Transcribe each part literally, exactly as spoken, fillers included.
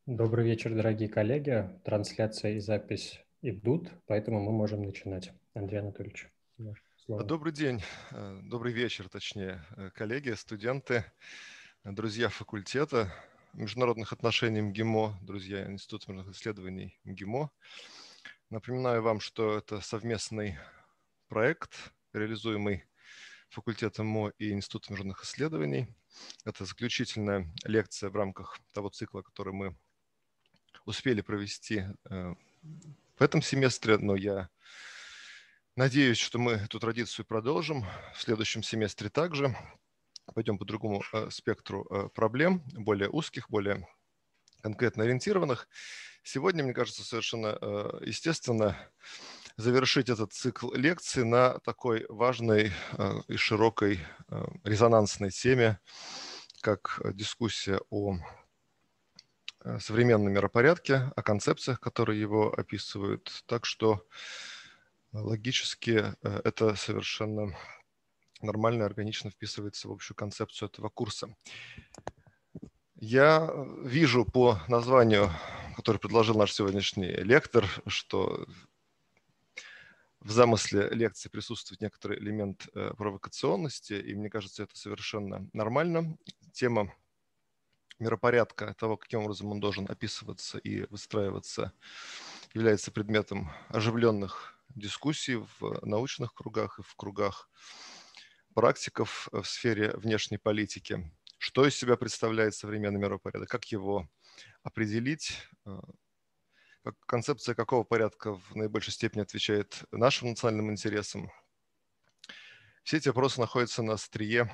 Добрый вечер, дорогие коллеги. Трансляция и запись идут, поэтому мы можем начинать. Андрей Анатольевич, ваше слово. Добрый день, э, добрый вечер, точнее, э, коллеги, студенты, э, друзья факультета международных отношений МГИМО, друзья Института международных исследований МГИМО. Напоминаю вам, что это совместный проект, реализуемый факультетом МО и Институтом международных исследований. Это заключительная лекция в рамках того цикла, который мы успели провести э, в этом семестре, но я надеюсь, что мы эту традицию продолжим в следующем семестре также. Пойдем по другому э, спектру э, проблем, более узких, более конкретно ориентированных. Сегодня, мне кажется, совершенно э, естественно завершить этот цикл лекций на такой важной э, и широкой э, резонансной теме, как дискуссия о э, современном миропорядке, о концепциях, которые его описывают. Так что логически э, это совершенно нормально, органично вписывается в общую концепцию этого курса. Я вижу по названию, который предложил наш сегодняшний лектор, что в замысле лекции присутствует некоторый элемент э, провокационности, и мне кажется, это совершенно нормально. Тема миропорядка, того, каким образом он должен описываться и выстраиваться, является предметом оживленных дискуссий в научных кругах и в кругах практиков в сфере внешней политики. Что из себя представляет современный миропорядок, как его определить, концепция какого порядка в наибольшей степени отвечает нашим национальным интересам. Все эти вопросы находятся на острие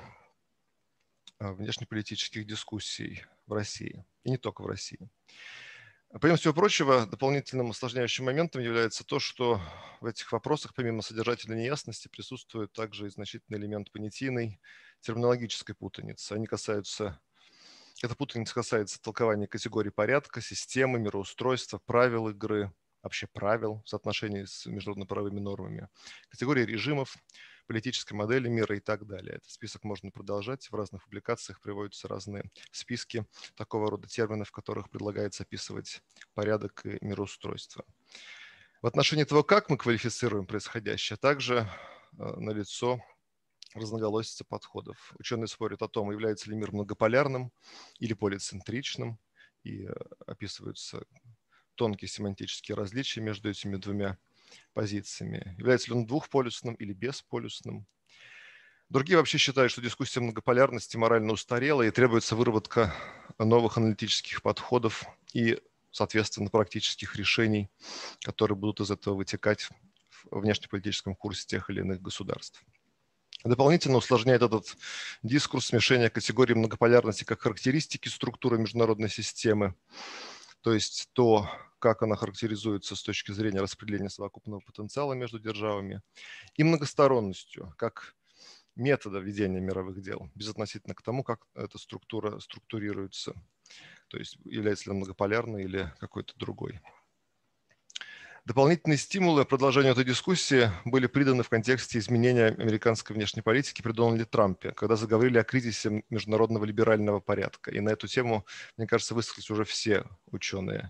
внешнеполитических дискуссий в России, и не только в России. Помимо всего прочего, дополнительным усложняющим моментом является то, что в этих вопросах, помимо содержательной неясности, присутствует также и значительный элемент понятийной, терминологической путаницы. Они касаются, эта путаница касается толкования категорий порядка, системы, мироустройства, правил игры, вообще правил в соотношении с международно-правовыми нормами, категории режимов, политической модели мира и так далее. Этот список можно продолжать. В разных публикациях приводятся разные списки такого рода терминов, в которых предлагается описывать порядок и мироустройство. В отношении того, как мы квалифицируем происходящее, также налицо разноголосица подходов. Ученые спорят о том, является ли мир многополярным или полицентричным, и описываются тонкие семантические различия между этими двумя позициями. Является ли он двухполюсным или бесполюсным? Другие вообще считают, что дискуссия многополярности морально устарела и требуется выработка новых аналитических подходов и, соответственно, практических решений, которые будут из этого вытекать в внешнеполитическом курсе тех или иных государств. Дополнительно усложняет этот дискурс смешение категории многополярности как характеристики структуры международной системы, то есть то, как она характеризуется с точки зрения распределения совокупного потенциала между державами, и многосторонностью, как метода ведения мировых дел, безотносительно к тому, как эта структура структурируется, то есть является ли она многополярной или какой-то другой. Дополнительные стимулы продолжению этой дискуссии были приданы в контексте изменения американской внешней политики при Дональде Трампе, когда заговорили о кризисе международного либерального порядка. И на эту тему, мне кажется, высказались уже все ученые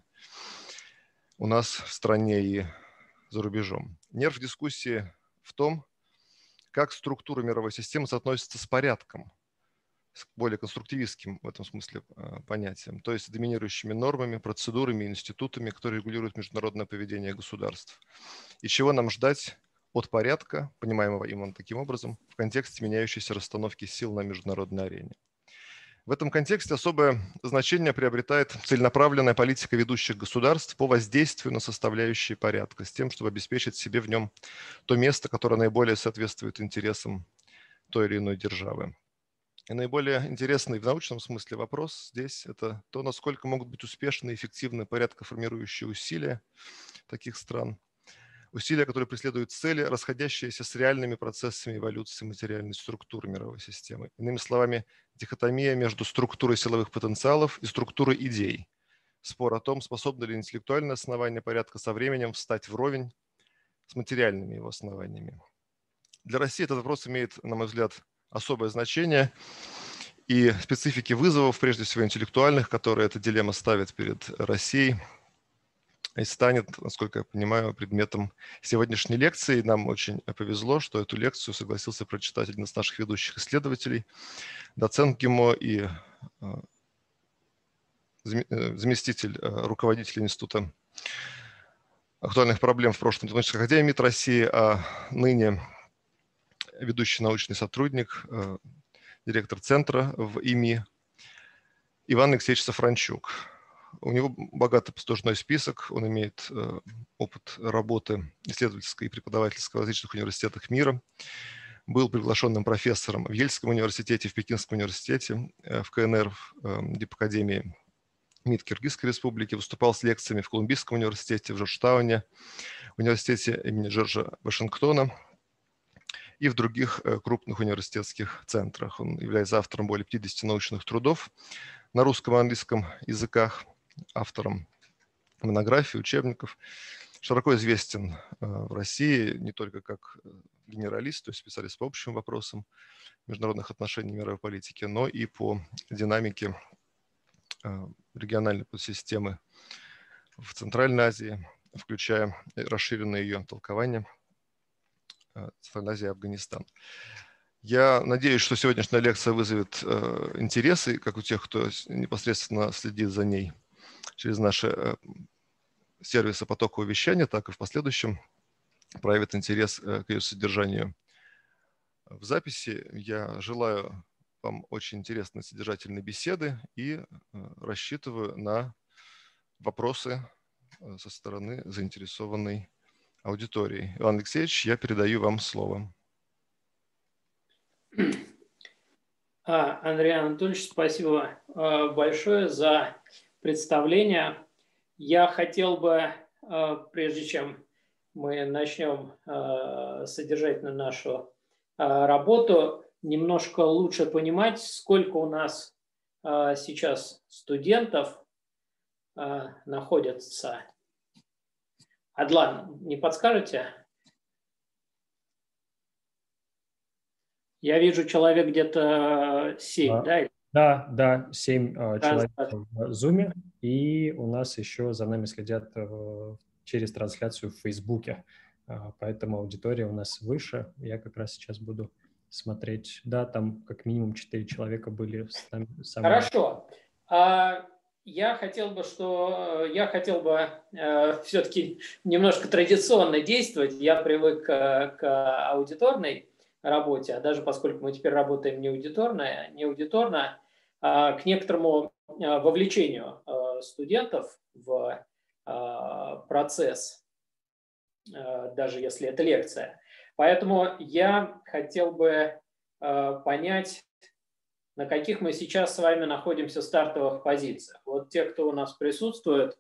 у нас в стране и за рубежом. Нерв дискуссии в том, как структура мировой системы соотносится с порядком, с более конструктивистским в этом смысле понятием, то есть доминирующими нормами, процедурами, институтами, которые регулируют международное поведение государств. И чего нам ждать от порядка, понимаемого именно таким образом, в контексте меняющейся расстановки сил на международной арене. В этом контексте особое значение приобретает целенаправленная политика ведущих государств по воздействию на составляющие порядка, с тем, чтобы обеспечить себе в нем то место, которое наиболее соответствует интересам той или иной державы. И наиболее интересный в научном смысле вопрос здесь – это то, насколько могут быть успешны и эффективны порядкоформирующие усилия таких стран, усилия, которые преследуют цели, расходящиеся с реальными процессами эволюции материальной структуры мировой системы. Иными словами, дихотомия между структурой силовых потенциалов и структурой идей. Спор о том, способны ли интеллектуальные основания порядка со временем встать вровень с материальными его основаниями. Для России этот вопрос имеет, на мой взгляд, особое значение. и специфики вызовов, прежде всего интеллектуальных, которые эта дилемма ставит перед Россией, и станет, насколько я понимаю, предметом сегодняшней лекции. Нам очень повезло, что эту лекцию согласился прочитать один из наших ведущих исследователей, доцент ГИМО и заместитель руководителя Института актуальных проблем в прошлом Технической академии МИД России, а ныне ведущий научный сотрудник, директор центра в ИМИ Иван Алексеевич Сафранчук. У него богатый послужной список, он имеет опыт работы исследовательской и преподавательской в различных университетах мира, был приглашенным профессором в Ельском университете, в Пекинском университете, в КНР, в Дипакадемии МИД Киргизской республики, выступал с лекциями в Колумбийском университете, в Джорджтауне, в университете имени Джорджа Вашингтона и в других крупных университетских центрах. Он является автором более пятидесяти научных трудов на русском и английском языках, автором монографий, учебников. Широко известен в России не только как генералист, то есть специалист по общим вопросам международных отношений и мировой политики, но и по динамике региональной подсистемы в Центральной Азии, включая расширенное ее толкование Центральной Азии и Афганистан. Я надеюсь, что сегодняшняя лекция вызовет интересы, как у тех, кто непосредственно следит за ней через наши сервисы потокового вещания, так и в последующем проявит интерес к ее содержанию в записи. Я желаю вам очень интересной содержательной беседы и рассчитываю на вопросы со стороны заинтересованной аудитории. Иван Алексеевич, я передаю вам слово. Андрей Анатольевич, спасибо большое за представление. Я хотел бы, прежде чем мы начнем содержательно нашу работу, немножко лучше понимать, сколько у нас сейчас студентов находятся. Адлан, не подскажете? Я вижу человек где-то семь, да? Да, да, семь человек в Zoom, и у нас еще за нами следят через трансляцию в Фейсбуке, поэтому аудитория у нас выше. Я как раз сейчас буду смотреть. Да, там как минимум четыре человека были с нами. Хорошо. Я хотел бы, что я хотел бы э, все-таки немножко традиционно действовать. Я привык к, к аудиторной работе, а даже поскольку мы теперь работаем не аудиторно, не аудиторно, а к некоторому вовлечению студентов в процесс, даже если это лекция. Поэтому я хотел бы понять, на каких мы сейчас с вами находимся стартовых позициях. Вот те, кто у нас присутствует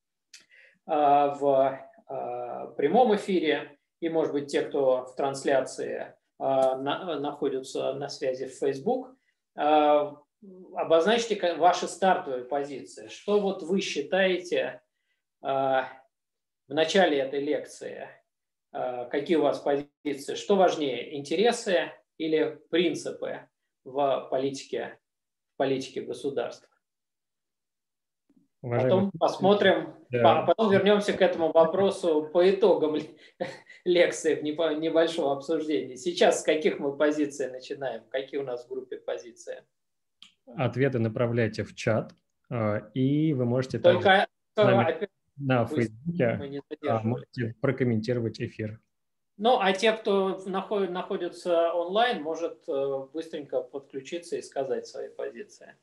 в прямом эфире, и, может быть, те, кто в трансляции находятся на связи в Facebook, обозначьте ваши стартовые позиции. Что вот вы считаете в начале этой лекции? Какие у вас позиции? Что важнее, интересы или принципы в политике, в политике государства? Уважаемый... Потом посмотрим, да. а потом вернемся к этому вопросу по итогам лекции в небольшом обсуждении. Сейчас с каких мы позиций начинаем? Какие у нас в группе позиции? Ответы направляйте в чат, и вы можете Только также на Фейсбуке можете прокомментировать эфир. Ну, а те, кто находится онлайн, может быстренько подключиться и сказать свои позиции.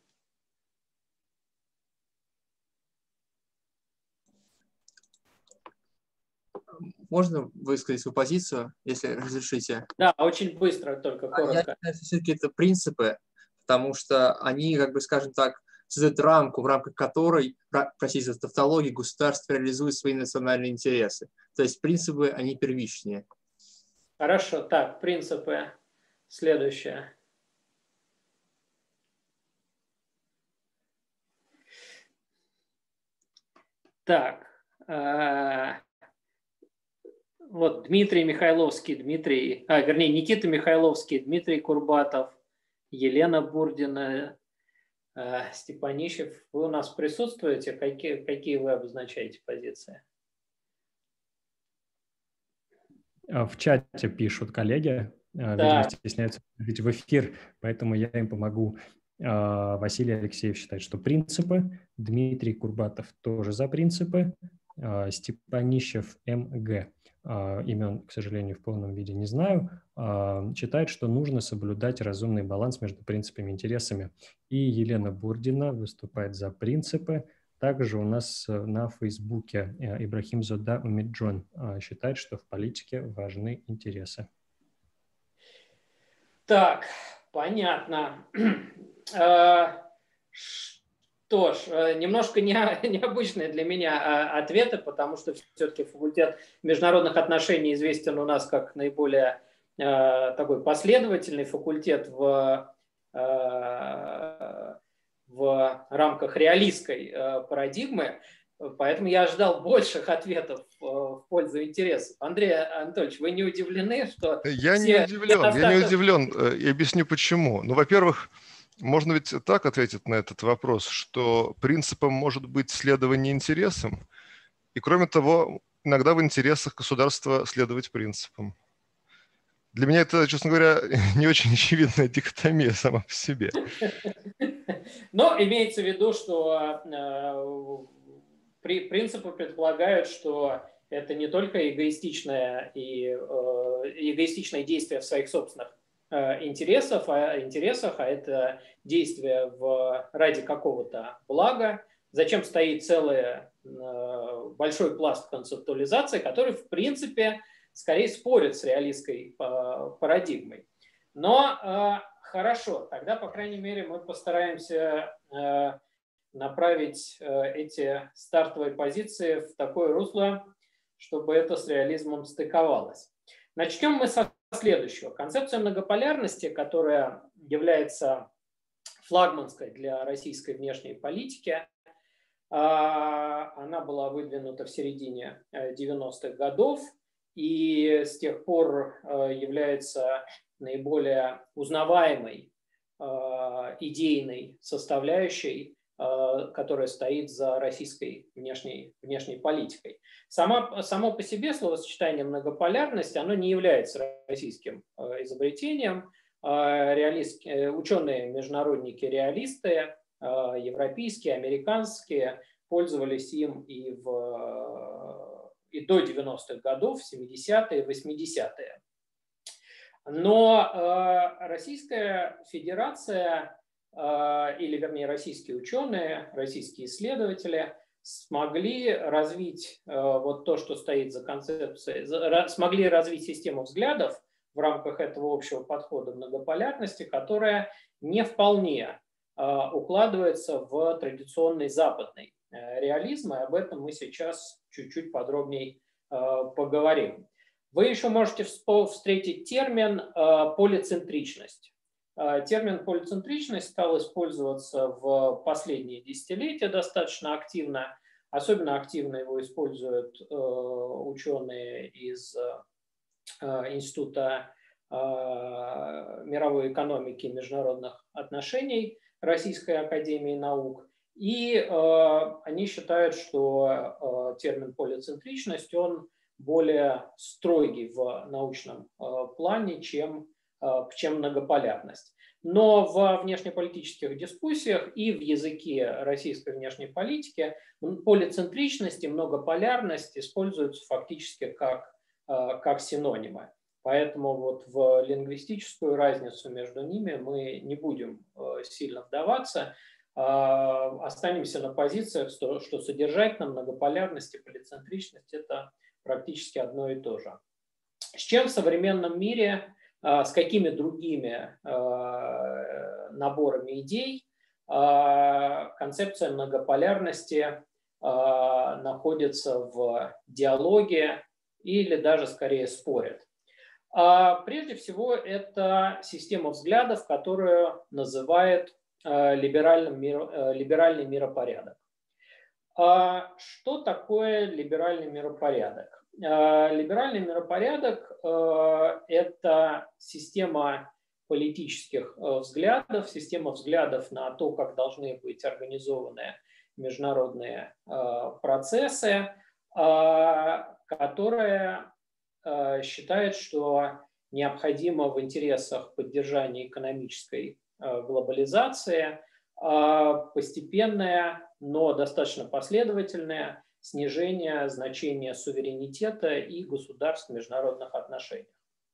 Можно высказать свою позицию, если разрешите? Да, очень быстро, только коротко. Я считаю, что все-таки это принципы, потому что они, как бы, скажем так, создают рамку, в рамках которой, простите за тавтологию, государство реализует свои национальные интересы. То есть принципы, они первичнее. Хорошо, так, принципы. Следующее. Так. Вот Дмитрий Михайловский, Дмитрий, а, вернее, Никита Михайловский, Дмитрий Курбатов, Елена Бурдина, Степанищев, вы у нас присутствуете? Какие, какие вы обозначаете позиции? В чате пишут коллеги, да. Видимо, стесняются выходить в эфир, поэтому я им помогу. Василий Алексеев считает, что принципы, Дмитрий Курбатов тоже за принципы, Степанищев МГ, имен, к сожалению, в полном виде не знаю, считает, что нужно соблюдать разумный баланс между принципами и интересами. И Елена Бурдина выступает за принципы. Также у нас на Фейсбуке Ибрахим Зода Умиджон считает, что в политике важны интересы. Так, понятно. Что ж, немножко не, необычные для меня ответы, потому что все-таки факультет международных отношений известен у нас как наиболее такой последовательный факультет в, в рамках реалистской парадигмы. Поэтому я ожидал больших ответов в пользу интересов. Андрей Анатольевич, вы не удивлены, что... Я все, не удивлен, достаточно... я не удивлен, и объясню почему. Ну, во-первых, можно ведь так ответить на этот вопрос, что принципом может быть следование интересам, и кроме того, иногда в интересах государства следовать принципам. Для меня это, честно говоря, не очень очевидная дихотомия сама по себе. Но имеется в виду, что принципы предполагают, что это не только эгоистичное, и, эгоистичное действие в своих собственных интересах, а, интересах, а это действие в, ради какого-то блага. Зачем стоит целый большой пласт концептуализации, который, в принципе, скорее спорит с реалистской парадигмой. Но хорошо, тогда, по крайней мере, мы постараемся направить эти стартовые позиции в такое русло, чтобы это с реализмом стыковалось. Начнем мы со следующего. Концепция многополярности, которая является флагманской для российской внешней политики, она была выдвинута в середине девяностых годов и с тех пор является наиболее узнаваемой идейной составляющей, которая стоит за российской внешней, внешней политикой. Само, само по себе словосочетание многополярность, оно не является российским изобретением. Реалист, ученые-международники, реалисты, европейские, американские, пользовались им и, в, и до девяностых годов, в семидесятые, восьмидесятые. Но Российская Федерация, или, вернее, российские ученые, российские исследователи смогли развить вот то, что стоит за концепцией, смогли развить систему взглядов в рамках этого общего подхода многополярности, которая не вполне укладывается в традиционный западный реализм, и об этом мы сейчас чуть-чуть подробнее поговорим. Вы еще можете встретить термин полицентричность. Термин полицентричность стал использоваться в последние десятилетия достаточно активно. Особенно активно его используют ученые из Института мировой экономики и международных отношений Российской академии наук. И они считают, что термин полицентричность, он более строгий в научном плане, чем чем многополярность. Но в внешнеполитических дискуссиях и в языке российской внешней политики полицентричность и многополярность используются фактически как, как синонимы. Поэтому вот в лингвистическую разницу между ними мы не будем сильно вдаваться. Останемся на позициях, что, что содержательно многополярность и полицентричность – это практически одно и то же. С чем в современном мире, с какими другими наборами идей концепция многополярности находится в диалоге или даже скорее спорит? Прежде всего, это система взглядов, которую называют либеральным миро, либеральный миропорядок. Что такое либеральный миропорядок? Либеральный миропорядок – это система политических взглядов, система взглядов на то, как должны быть организованы международные процессы, которая считает, что необходимо в интересах поддержания экономической глобализации постепенное, но достаточно последовательное снижение значения суверенитета и государств в международных отношениях.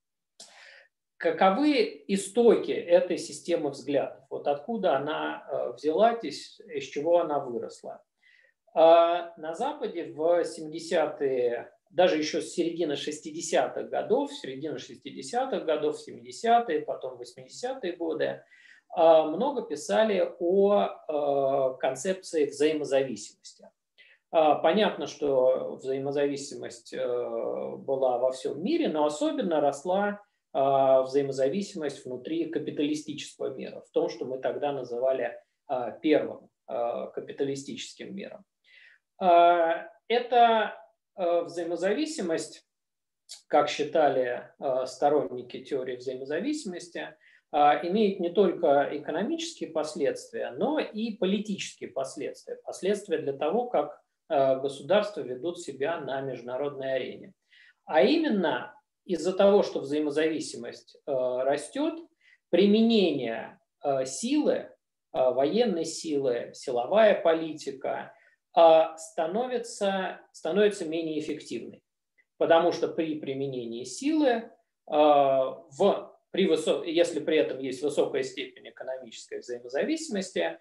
Каковы истоки этой системы взглядов? Вот откуда она взялась, из, из чего она выросла? На Западе в семидесятые, даже еще с середины шестидесятых годов, середины шестидесятых годов, семидесятые, потом восьмидесятые годы, много писали о концепции взаимозависимости. Понятно, что взаимозависимость была во всем мире, но особенно росла взаимозависимость внутри капиталистического мира, в том, что мы тогда называли первым капиталистическим миром. Эта взаимозависимость, как считали сторонники теории взаимозависимости, имеет не только экономические последствия, но и политические последствия. Последствия для того, как государства ведут себя на международной арене. А именно из-за того, что взаимозависимость растет, применение силы, военной силы, силовая политика становится, становится менее эффективной. Потому что при применении силы, в, при высок, если при этом есть высокая степень экономической взаимозависимости,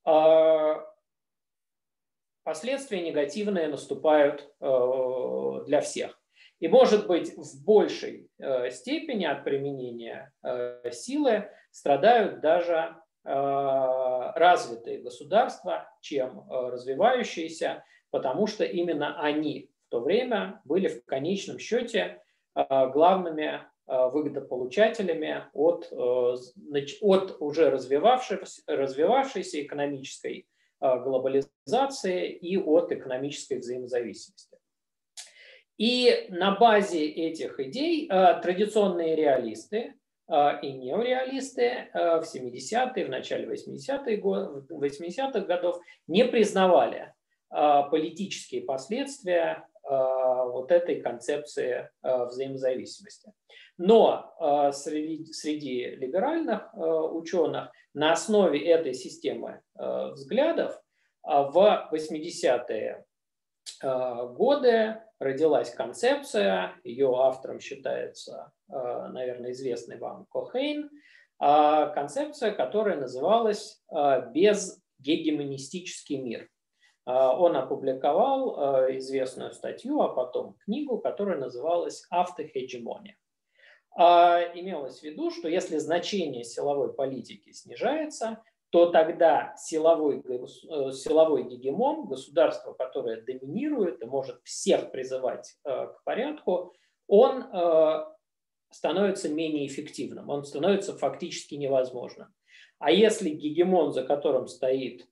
последствия негативные наступают для всех. И, может быть, в большей степени от применения силы страдают даже развитые государства, чем развивающиеся, потому что именно они в то время были в конечном счете главными выгодополучателями от, от уже развивавшейся, развивавшейся экономической глобализации и от экономической взаимозависимости. И на базе этих идей традиционные реалисты и неореалисты в семидесятые, в начале восьмидесятых годов не признавали политические последствия вот этой концепции взаимозависимости. Но среди, среди либеральных ученых на основе этой системы взглядов в восьмидесятые годы родилась концепция, ее автором считается, наверное, известный вам Кохейн, концепция, которая называлась «Безгегемонистический мир». Он опубликовал известную статью, а потом книгу, которая называлась «Автохегемония». Имелось в виду, что если значение силовой политики снижается, то тогда силовой, силовой гегемон, государство, которое доминирует и может всех призывать к порядку, он становится менее эффективным, он становится фактически невозможным. А если гегемон, за которым стоит,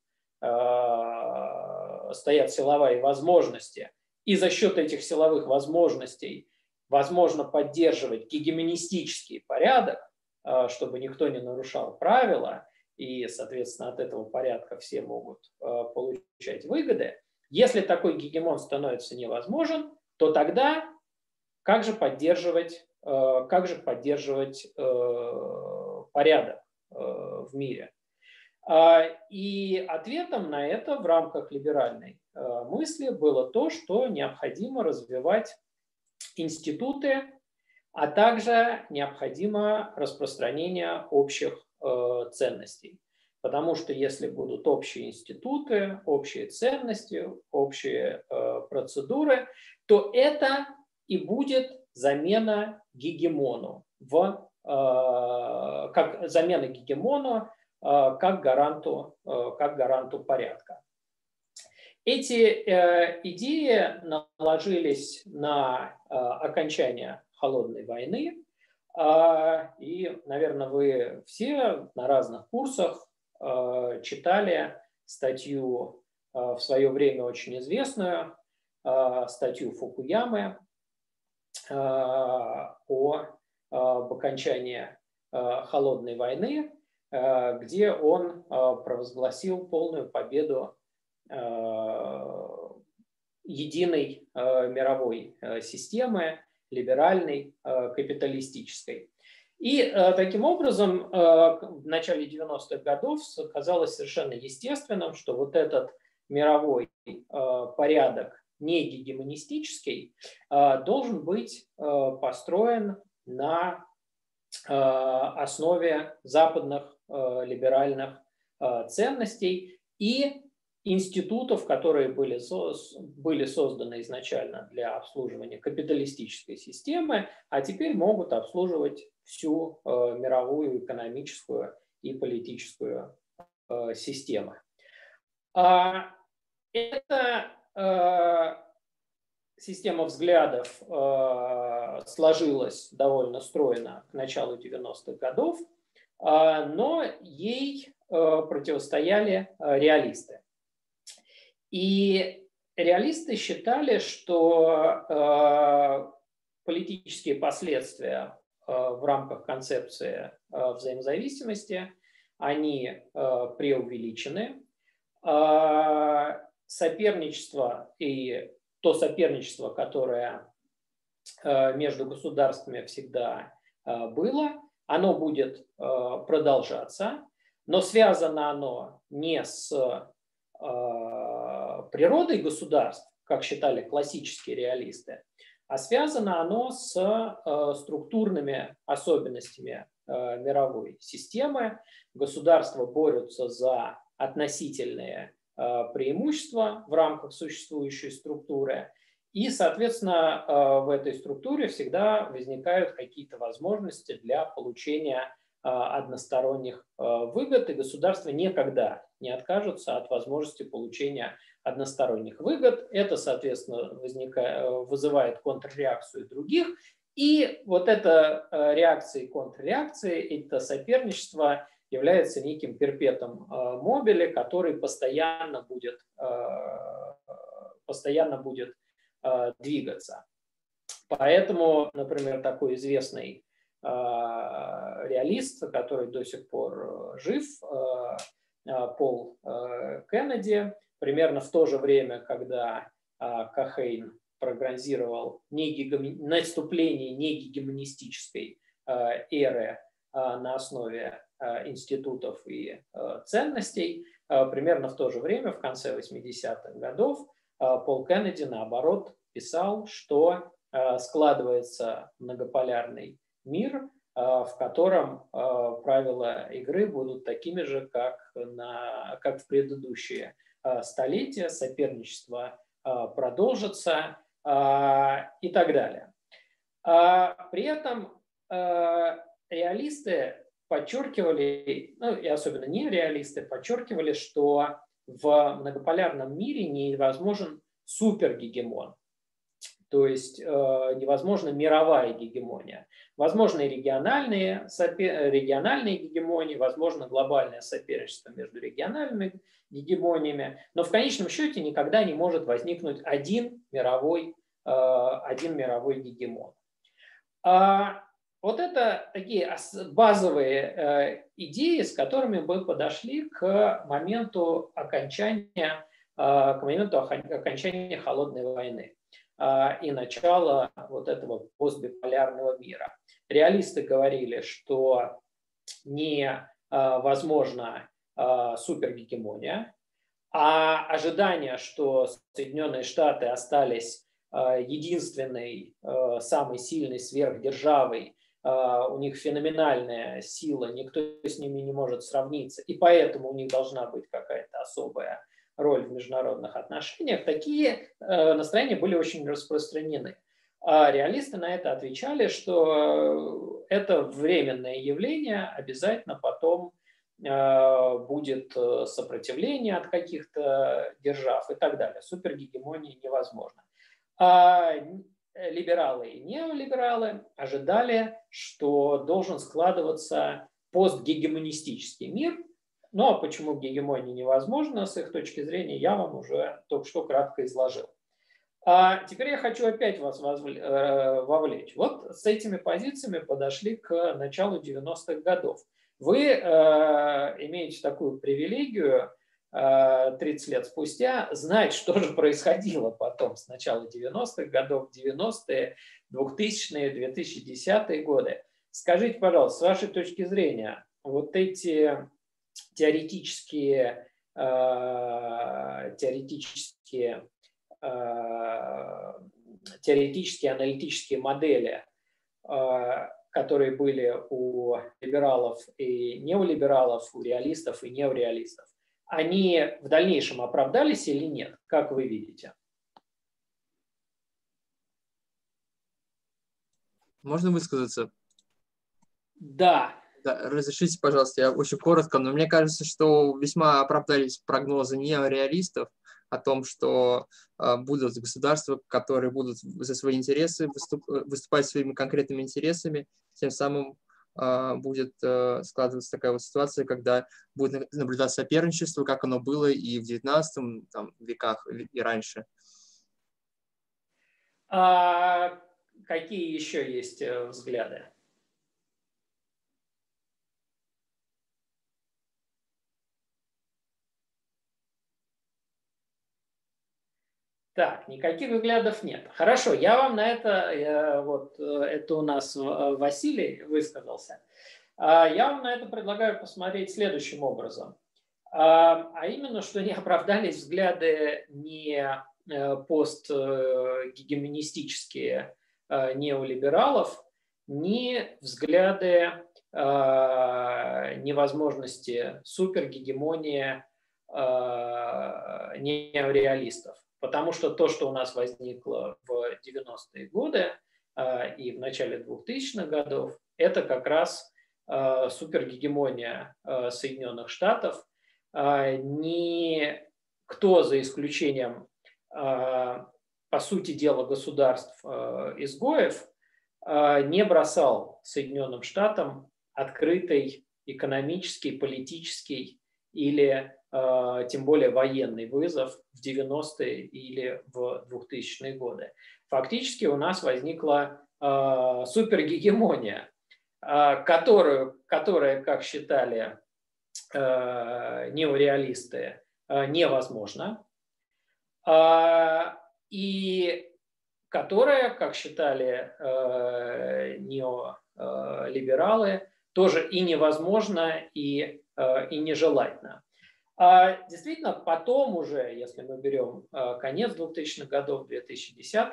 стоят силовые возможности, и за счет этих силовых возможностей возможно поддерживать гегемонистический порядок, чтобы никто не нарушал правила, и, соответственно, от этого порядка все могут получать выгоды. Если такой гегемон становится невозможен, то тогда как же поддерживать, как же поддерживать порядок в мире? И ответом на это в рамках либеральной мысли было то, что необходимо развивать институты, а также необходимо распространение общих ценностей. Потому что если будут общие институты, общие ценности, общие процедуры, то это и будет замена гегемону, в, как замена гегемону как гаранту, как гаранту порядка. Эти идеи наложились на окончание холодной войны. И, наверное, вы все на разных курсах читали статью в свое время очень известную, статью Фукуямы о, об окончании холодной войны, где он провозгласил полную победу единой мировой системы, либеральной, капиталистической. И таким образом в начале девяностых годов казалось совершенно естественным, что вот этот мировой порядок не гегемонистический должен быть построен на основе западных либеральных ценностей и институтов, которые были, были созданы изначально для обслуживания капиталистической системы, а теперь могут обслуживать всю мировую экономическую и политическую систему. Это система взглядов э, сложилась довольно стройно к началу девяностых годов, э, но ей э, противостояли э, реалисты. И реалисты считали, что э, политические последствия э, в рамках концепции э, взаимозависимости, они э, преувеличены. Э, соперничество и то соперничество, которое между государствами всегда было, оно будет продолжаться, но связано оно не с природой государств, как считали классические реалисты, а связано оно с структурными особенностями мировой системы. Государства борются за относительные преимущества в рамках существующей структуры. И, соответственно, в этой структуре всегда возникают какие-то возможности для получения односторонних выгод, и государства никогда не откажутся от возможности получения односторонних выгод. Это, соответственно, возникает, вызывает контрреакцию других. И вот эта реакция и контрреакция, это соперничество является неким перпетум мобиле, который постоянно будет, постоянно будет двигаться. Поэтому, например, такой известный реалист, который до сих пор жив, Пол Кеннеди, примерно в то же время, когда Кохейн прогнозировал наступление негегемонистической эры на основе институтов и ценностей, примерно в то же время, в конце восьмидесятых годов, Пол Кеннеди, наоборот, писал, что складывается многополярный мир, в котором правила игры будут такими же, как, на, как в предыдущие столетия, соперничество продолжится и так далее. При этом реалисты подчеркивали, ну и особенно нереалисты, подчеркивали, что в многополярном мире невозможен супергегемон, то есть э, невозможна мировая гегемония. Возможны региональные, сопер... региональные гегемонии, возможно глобальное соперничество между региональными гегемониями, но в конечном счете никогда не может возникнуть один мировой, э, один мировой гегемон. А вот это такие базовые э, идеи, с которыми мы подошли к моменту окончания, э, к моменту окончания холодной войны э, и начала вот этого постбиполярного мира. Реалисты говорили, что невозможна э, супергегемония, а ожидание, что Соединенные Штаты остались э, единственной, э, самой сильной сверхдержавой, Uh, у них феноменальная сила, никто с ними не может сравниться, и поэтому у них должна быть какая-то особая роль в международных отношениях, такие uh, настроения были очень распространены. А реалисты на это отвечали, что это временное явление, обязательно потом uh, будет сопротивление от каких-то держав и так далее. Супергегемония невозможна. Uh, Либералы и неолибералы ожидали, что должен складываться постгегемонистический мир. Ну а почему гегемония невозможна, с их точки зрения, я вам уже только что кратко изложил. А теперь я хочу опять вас вовлечь. Вот с этими позициями подошли к началу девяностых годов. Вы э, имеете такую привилегию э, тридцать лет спустя знать, что же происходило потом с начала девяностых годов, девяностые, двухтысячные, две тысячи десятые годы. Скажите, пожалуйста, с вашей точки зрения, вот эти теоретические, э, теоретические теоретические аналитические модели, которые были у либералов и неолибералов, у реалистов и неореалистов, они в дальнейшем оправдались или нет? Как вы видите? Можно высказаться? Да. Да, разрешите, пожалуйста, я очень коротко, но мне кажется, что весьма оправдались прогнозы неореалистов о том, что э, будут государства, которые будут за свои интересы выступ, выступать своими конкретными интересами, тем самым э, будет э, складываться такая вот ситуация, когда будет наблюдаться соперничество, как оно было и в девятнадцатом там, веках, и раньше. А какие еще есть взгляды? Так, никаких взглядов нет. Хорошо, я вам на это, вот это у нас Василий высказался, я вам на это предлагаю посмотреть следующим образом. А именно, что не оправдались взгляды не постгегемонистические неолибералов, ни взгляды невозможности супергегемонии неореалистов. Потому что то, что у нас возникло в девяностые годы э, и в начале двухтысячных годов, это как раз э, супергегемония э, Соединенных Штатов. Э, никто, за исключением, э, по сути дела, государств-изгоев, э, не бросал Соединенным Штатам открытый экономический, политический или тем более военный вызов в девяностые или в двухтысячные годы. Фактически у нас возникла э, супергегемония, э, которую, которая, как считали э, неореалисты, э, невозможна, э, и которая, как считали э, неолибералы, тоже и невозможна, и, э, и нежелательна. Действительно, потом уже, если мы берем конец двухтысячных годов, две тысячи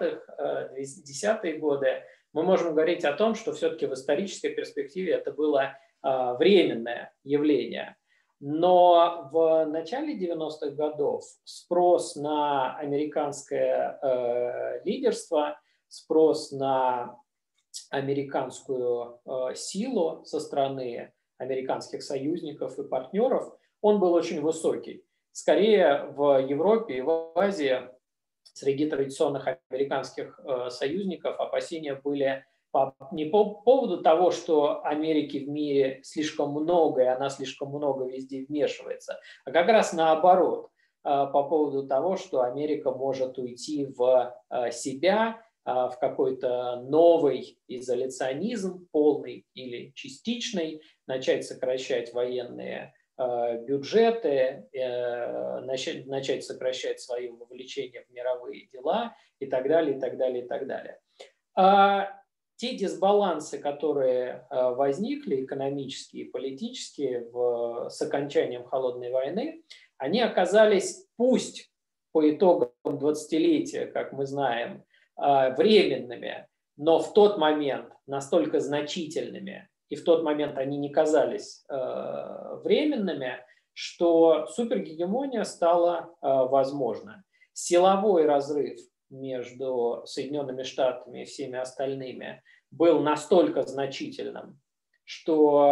десятые годы, мы можем говорить о том, что все-таки в исторической перспективе это было временное явление. Но в начале девяностых годов спрос на американское лидерство, спрос на американскую силу со стороны американских союзников и партнеров, он был очень высокий. Скорее в Европе и в Азии среди традиционных американских э, союзников опасения были по, не по поводу того, что Америки в мире слишком много, и она слишком много везде вмешивается, а как раз наоборот, э, по поводу того, что Америка может уйти в э, себя, э, в какой-то новый изоляционизм, полный или частичный, начать сокращать военные бюджеты, начать, начать сокращать свое вовлечение в мировые дела и так далее, и так далее, и так далее. А те дисбалансы, которые возникли, экономические и политические, в, с окончанием Холодной войны, они оказались, пусть по итогам двадцатилетия, как мы знаем, временными, но в тот момент настолько значительными, и в тот момент они не казались э, временными, что супергегемония стала э, возможна. Силовой разрыв между Соединенными Штатами и всеми остальными был настолько значительным, что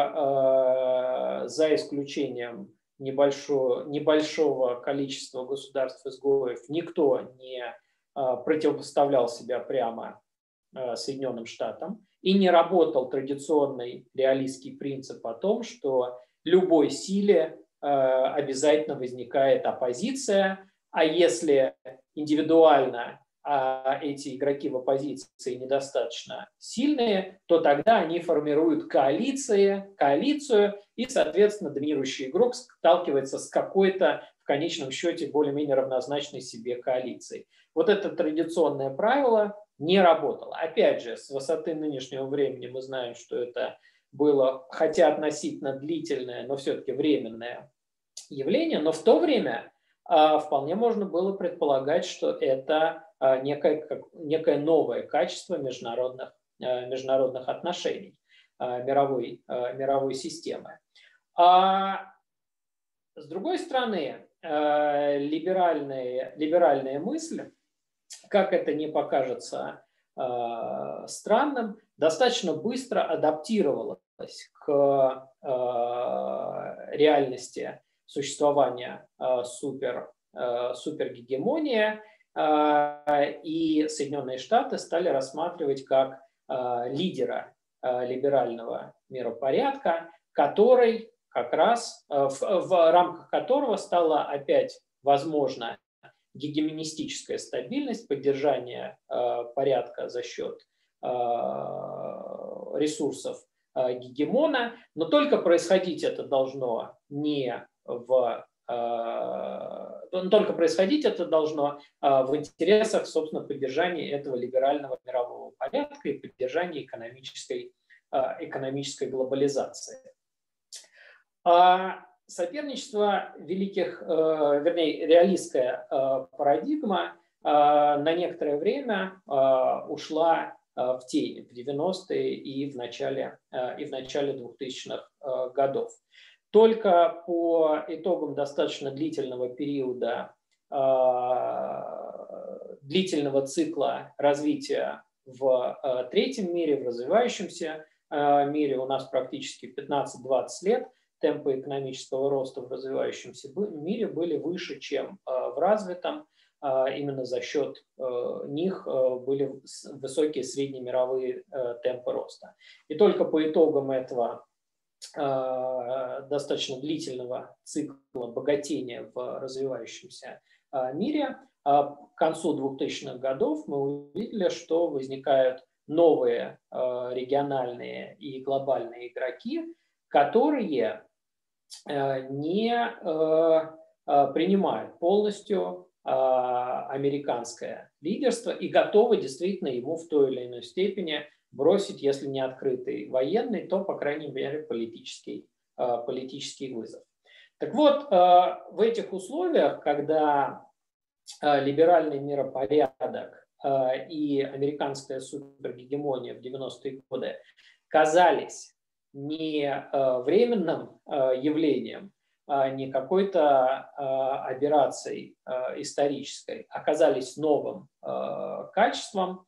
э, за исключением небольшого, небольшого количества государств-изгоев никто не э, противопоставлял себя прямо э, Соединенным Штатам. И не работал традиционный реалистский принцип о том, что любой силе э, обязательно возникает оппозиция, а если индивидуально а эти игроки в оппозиции недостаточно сильные, то тогда они формируют коалиции, коалицию, и, соответственно, доминирующий игрок сталкивается с какой-то, в конечном счете, более-менее равнозначной себе коалицией. Вот это традиционное правило не работало. Опять же, с высоты нынешнего времени мы знаем, что это было, хотя относительно длительное, но все-таки временное явление, но в то время а, вполне можно было предполагать, что это а, некое, как, некое новое качество международных, а, международных отношений а, мировой, а, мировой системы. А с другой стороны, а, либеральная, либеральная мысль, как это не покажется а, странным, достаточно быстро адаптировалась к а, реальности существования э, супер, э, супергегемонии, э, и Соединенные Штаты стали рассматривать как э, лидера э, либерального миропорядка, который как раз, э, в, в рамках которого стала опять возможна гегемонистическая стабильность, поддержание э, порядка за счет э, ресурсов э, гегемона, но только происходить это должно не в э, только происходить это должно э, в интересах, собственно, поддержания этого либерального мирового порядка и поддержания экономической, э, экономической глобализации. А соперничество великих, э, вернее, реалистская э, парадигма э, на некоторое время э, ушла э, в тень в девяностые и в начале, э, и в начале двухтысячных э, годов. Только по итогам достаточно длительного периода, э, длительного цикла развития в э, третьем мире, в развивающемся э, мире, у нас практически пятнадцать-двадцать лет, темпы экономического роста в развивающемся мире были выше, чем э, в развитом. Э, именно за счет э, них э, были высокие среднемировые э, темпы роста. И только по итогам этого достаточно длительного цикла богатения в развивающемся мире, к концу двухтысячных годов мы увидели, что возникают новые региональные и глобальные игроки, которые не принимают полностью американское лидерство и готовы действительно ему в той или иной степени бросить, если не открытый военный, то, по крайней мере, политический, политический вызов. Так вот, в этих условиях, когда либеральный миропорядок и американская супергегемония в девяностые годы казались не временным явлением, не какой-то аберрацией исторической, оказались новым качеством,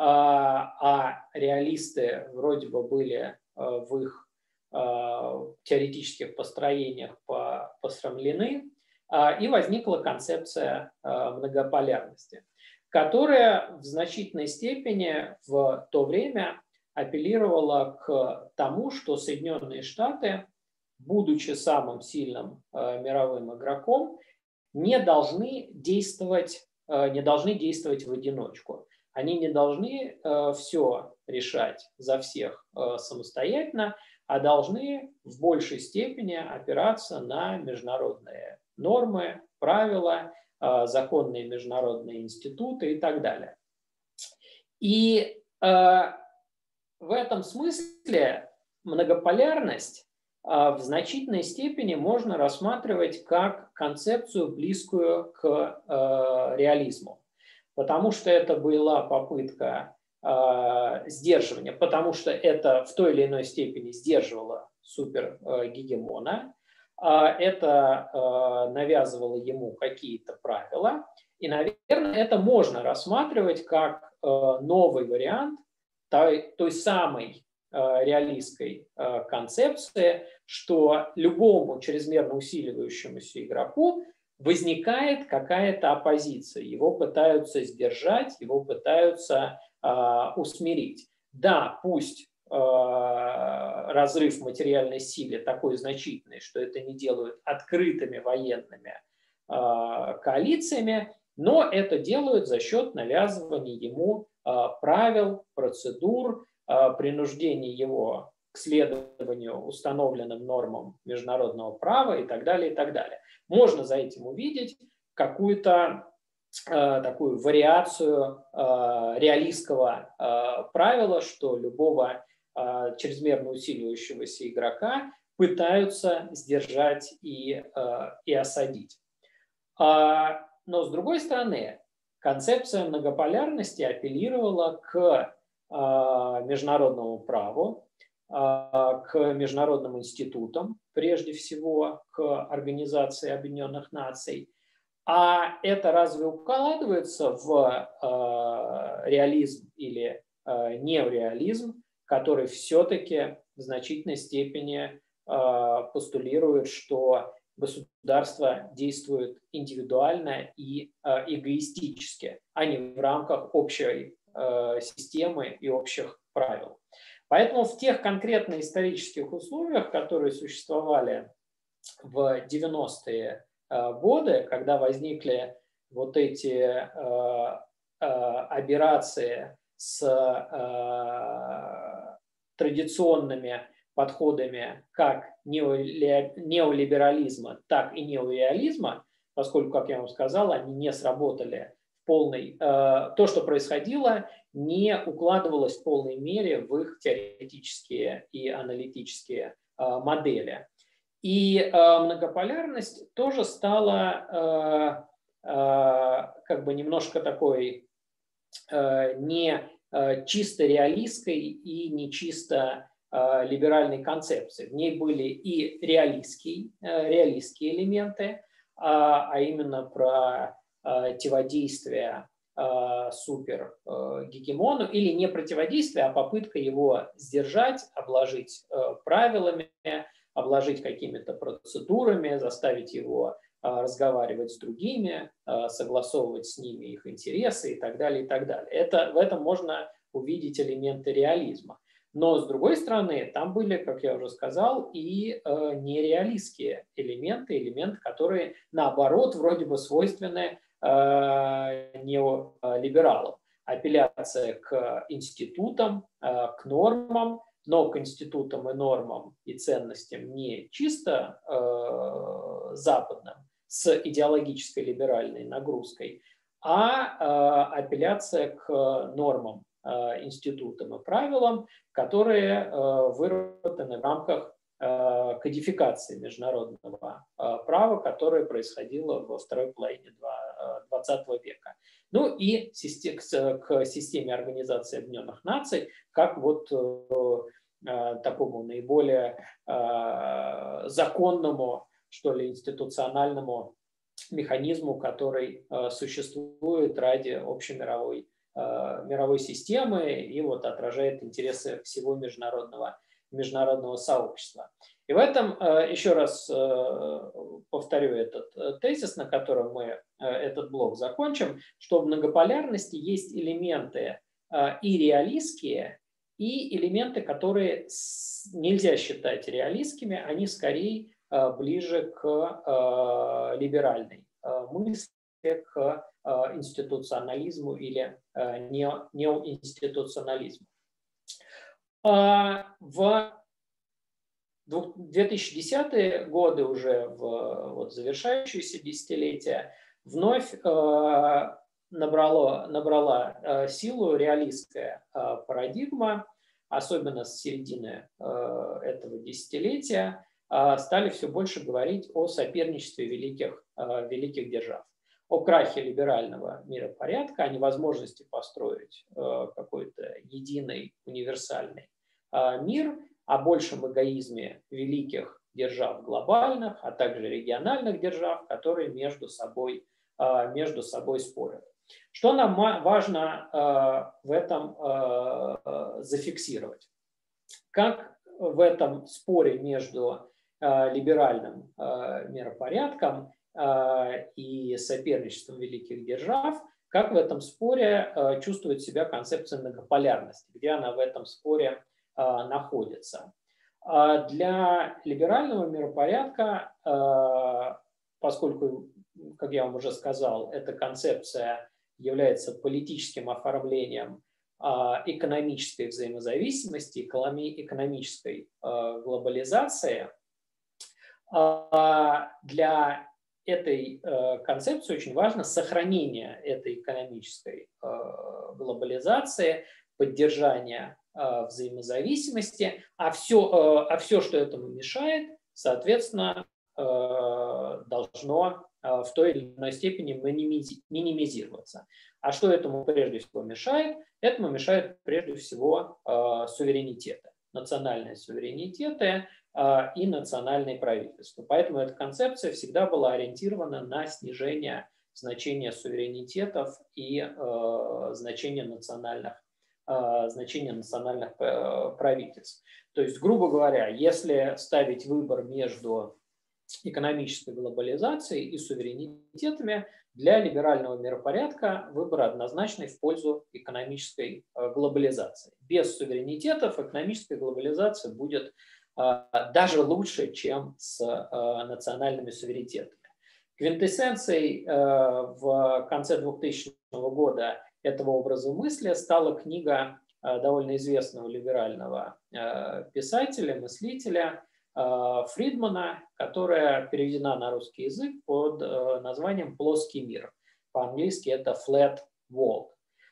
а реалисты вроде бы были в их теоретических построениях посрамлены, и возникла концепция многополярности, которая в значительной степени в то время апеллировала к тому, что Соединенные Штаты, будучи самым сильным мировым игроком, не должны действовать, не должны действовать в одиночку. Они не должны э, все решать за всех э, самостоятельно, а должны в большей степени опираться на международные нормы, правила, э, законные международные институты и так далее. И э, в этом смысле многополярность э, в значительной степени можно рассматривать как концепцию, близкую к э, реализму. Потому что это была попытка э, сдерживания, потому что это в той или иной степени сдерживало супергегемона, э, это э, навязывало ему какие-то правила, и, наверное, это можно рассматривать как э, новый вариант той, той самой э, реалистской э, концепции, что любому чрезмерно усиливающемуся игроку возникает какая-то оппозиция, его пытаются сдержать, его пытаются э, усмирить. Да, пусть э, разрыв в материальной силе такой значительный, что это не делают открытыми военными э, коалициями, Но это делают за счет навязывания ему правил, процедур, принуждения его к следованию установленным нормам международного права и так далее, и так далее. Можно за этим увидеть какую-то э, такую вариацию э, реалистского э, правила, что любого э, чрезмерно усиливающегося игрока пытаются сдержать и, э, и осадить. А, но с другой стороны, концепция многополярности апеллировала к э, международному праву, к международным институтам, прежде всего к Организации Объединенных Наций. А это разве укладывается в э, реализм или э, неореализм, который все-таки в значительной степени э, постулирует, что государство действует индивидуально и э, эгоистически, а не в рамках общей э, системы и общих правил. Поэтому в тех конкретно исторических условиях, которые существовали в девяностые годы, когда возникли вот эти э, э, операции с э, традиционными подходами как неолиберализма, так и неореализма, поскольку, как я вам сказал, они не сработали в полной... Э, то, что происходило, не укладывалось в полной мере в их теоретические и аналитические э, модели. И э, многополярность тоже стала э, э, как бы немножко такой э, не э, чисто реалистской и не чисто э, либеральной концепцией. В ней были и реалистские, э, реалистские элементы, э, а именно про э, противодействие супергегемону, или не противодействие, а попытка его сдержать, обложить правилами, обложить какими-то процедурами, заставить его разговаривать с другими, согласовывать с ними их интересы и так далее, и так далее. Это, в этом можно увидеть элементы реализма. Но, с другой стороны, там были, как я уже сказал, и нереалистские элементы, элементы, которые, наоборот, вроде бы свойственны неолибералам. Апелляция к институтам, к нормам, но к институтам и нормам и ценностям не чисто э, западным, с идеологической либеральной нагрузкой, а э, апелляция к нормам, э, институтам и правилам, которые э, выработаны в рамках э, кодификации международного э, права, которое происходило во второй половине двадцатого века. Ну и к системе Организации Объединенных Наций, как вот такому наиболее законному, что ли, институциональному механизму, который существует ради общемировой мировой системы и вот отражает интересы всего международного, международного сообщества. И в этом, еще раз повторю этот тезис, на котором мы этот блок закончим, что в многополярности есть элементы и реалистские, и элементы, которые нельзя считать реалистскими, они скорее ближе к либеральной мысли, к институционализму или неоинституционализму. В две тысячи десятые годы, уже в вот, завершающиеся десятилетия, вновь э, набрало, набрала э, силу реалистская э, парадигма, особенно с середины э, этого десятилетия, э, стали все больше говорить о соперничестве великих, э, великих держав, о крахе либерального миропорядка, о невозможности построить э, какой-то единый универсальный э, мир, о большем эгоизме великих держав глобальных, а также региональных держав, которые между собой, между собой спорят. Что нам важно в этом зафиксировать? Как в этом споре между либеральным миропорядком и соперничеством великих держав, как в этом споре чувствует себя концепция многополярности, где она в этом споре находится. Для либерального миропорядка, поскольку как я вам уже сказал, эта концепция является политическим оформлением экономической взаимозависимости, экономической глобализации. Для этой концепции очень важно сохранение этой экономической глобализации, поддержание взаимозависимости, а все, а все, что этому мешает, соответственно, должно в той или иной степени минимизироваться. А что этому прежде всего мешает? Этому мешает прежде всего суверенитеты, национальные суверенитеты и национальные правительства. Поэтому эта концепция всегда была ориентирована на снижение значения суверенитетов и значения национальных значения национальных правительств. То есть, грубо говоря, если ставить выбор между экономической глобализацией и суверенитетами, для либерального миропорядка выбор однозначный в пользу экономической глобализации. Без суверенитетов экономическая глобализация будет даже лучше, чем с национальными суверенитетами. Квинтэссенцией в конце двухтысячного года этого образа мысли стала книга довольно известного либерального писателя, мыслителя Фридмана, которая переведена на русский язык под названием «Плоский мир». По-английски это «Flat World».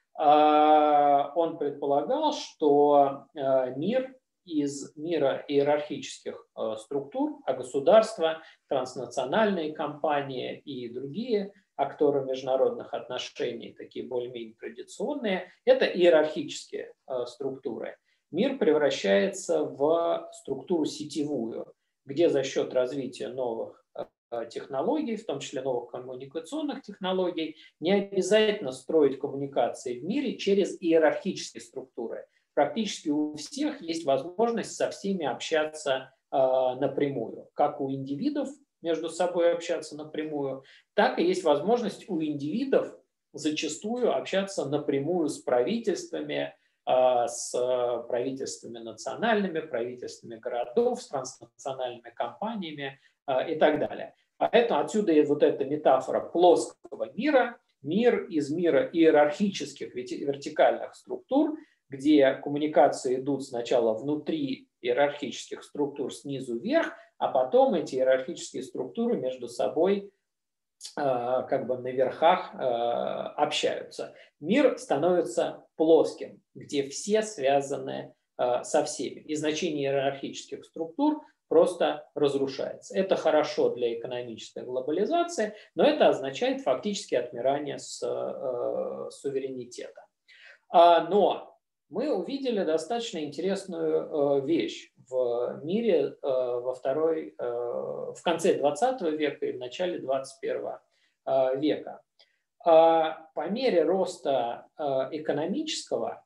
Он предполагал, что мир из мира иерархических структур, а государства, транснациональные компании и другие акторы международных отношений, такие более-менее традиционные, это иерархические структуры. Мир превращается в структуру сетевую, где за счет развития новых технологий, в том числе новых коммуникационных технологий, не обязательно строить коммуникации в мире через иерархические структуры. Практически у всех есть возможность со всеми общаться э, напрямую, как у индивидов между собой общаться напрямую, так и есть возможность у индивидов зачастую общаться напрямую с правительствами, э, с правительствами национальными, правительствами городов, с транснациональными компаниями э, и так далее. Поэтому отсюда и вот эта метафора плоского мира, мир из мира иерархических вертикальных структур, где коммуникации идут сначала внутри иерархических структур снизу вверх, а потом эти иерархические структуры между собой э, как бы на верхах э, общаются. Мир становится плоским, где все связаны э, со всеми. И значение иерархических структур просто разрушается. Это хорошо для экономической глобализации, но это означает фактически отмирание с э, суверенитета. А, но мы увидели достаточно интересную э, вещь в мире э, во второй, э, в конце двадцатого века и в начале двадцать первого э, века. А по мере роста э, экономического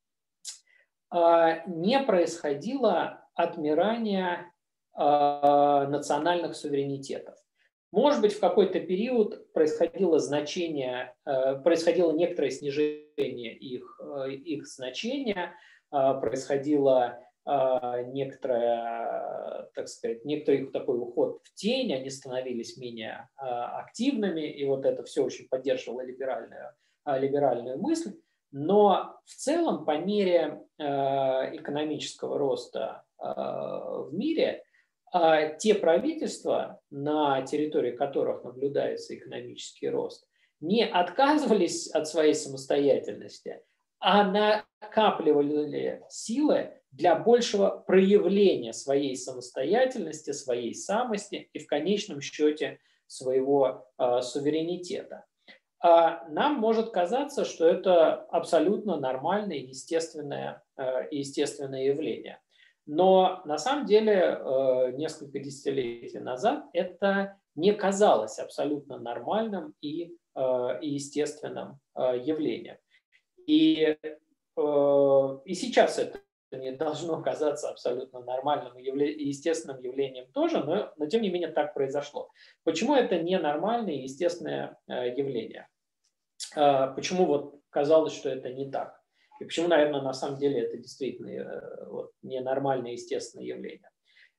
э, не происходило отмирание э, национальных суверенитетов. Может быть, в какой-то период происходило значение, происходило некоторое снижение их, их значения, происходило некоторое, так сказать, некоторый их такой уход в тень, они становились менее активными, и вот это все очень поддерживало либеральную, либеральную мысль. Но в целом по мере экономического роста в мире а те правительства, на территории которых наблюдается экономический рост, не отказывались от своей самостоятельности, а накапливали силы для большего проявления своей самостоятельности, своей самости и в конечном счете своего э, суверенитета. А нам может казаться, что это абсолютно нормальное и естественное, э, естественное явление. Но на самом деле несколько десятилетий назад это не казалось абсолютно нормальным и, и естественным явлением. И, и сейчас это не должно казаться абсолютно нормальным и естественным явлением тоже, но, но тем не менее так произошло. Почему это не нормальное и естественное явление? Почему вот казалось, что это не так? И почему, наверное, на самом деле это действительно вот, ненормальное естественное явление?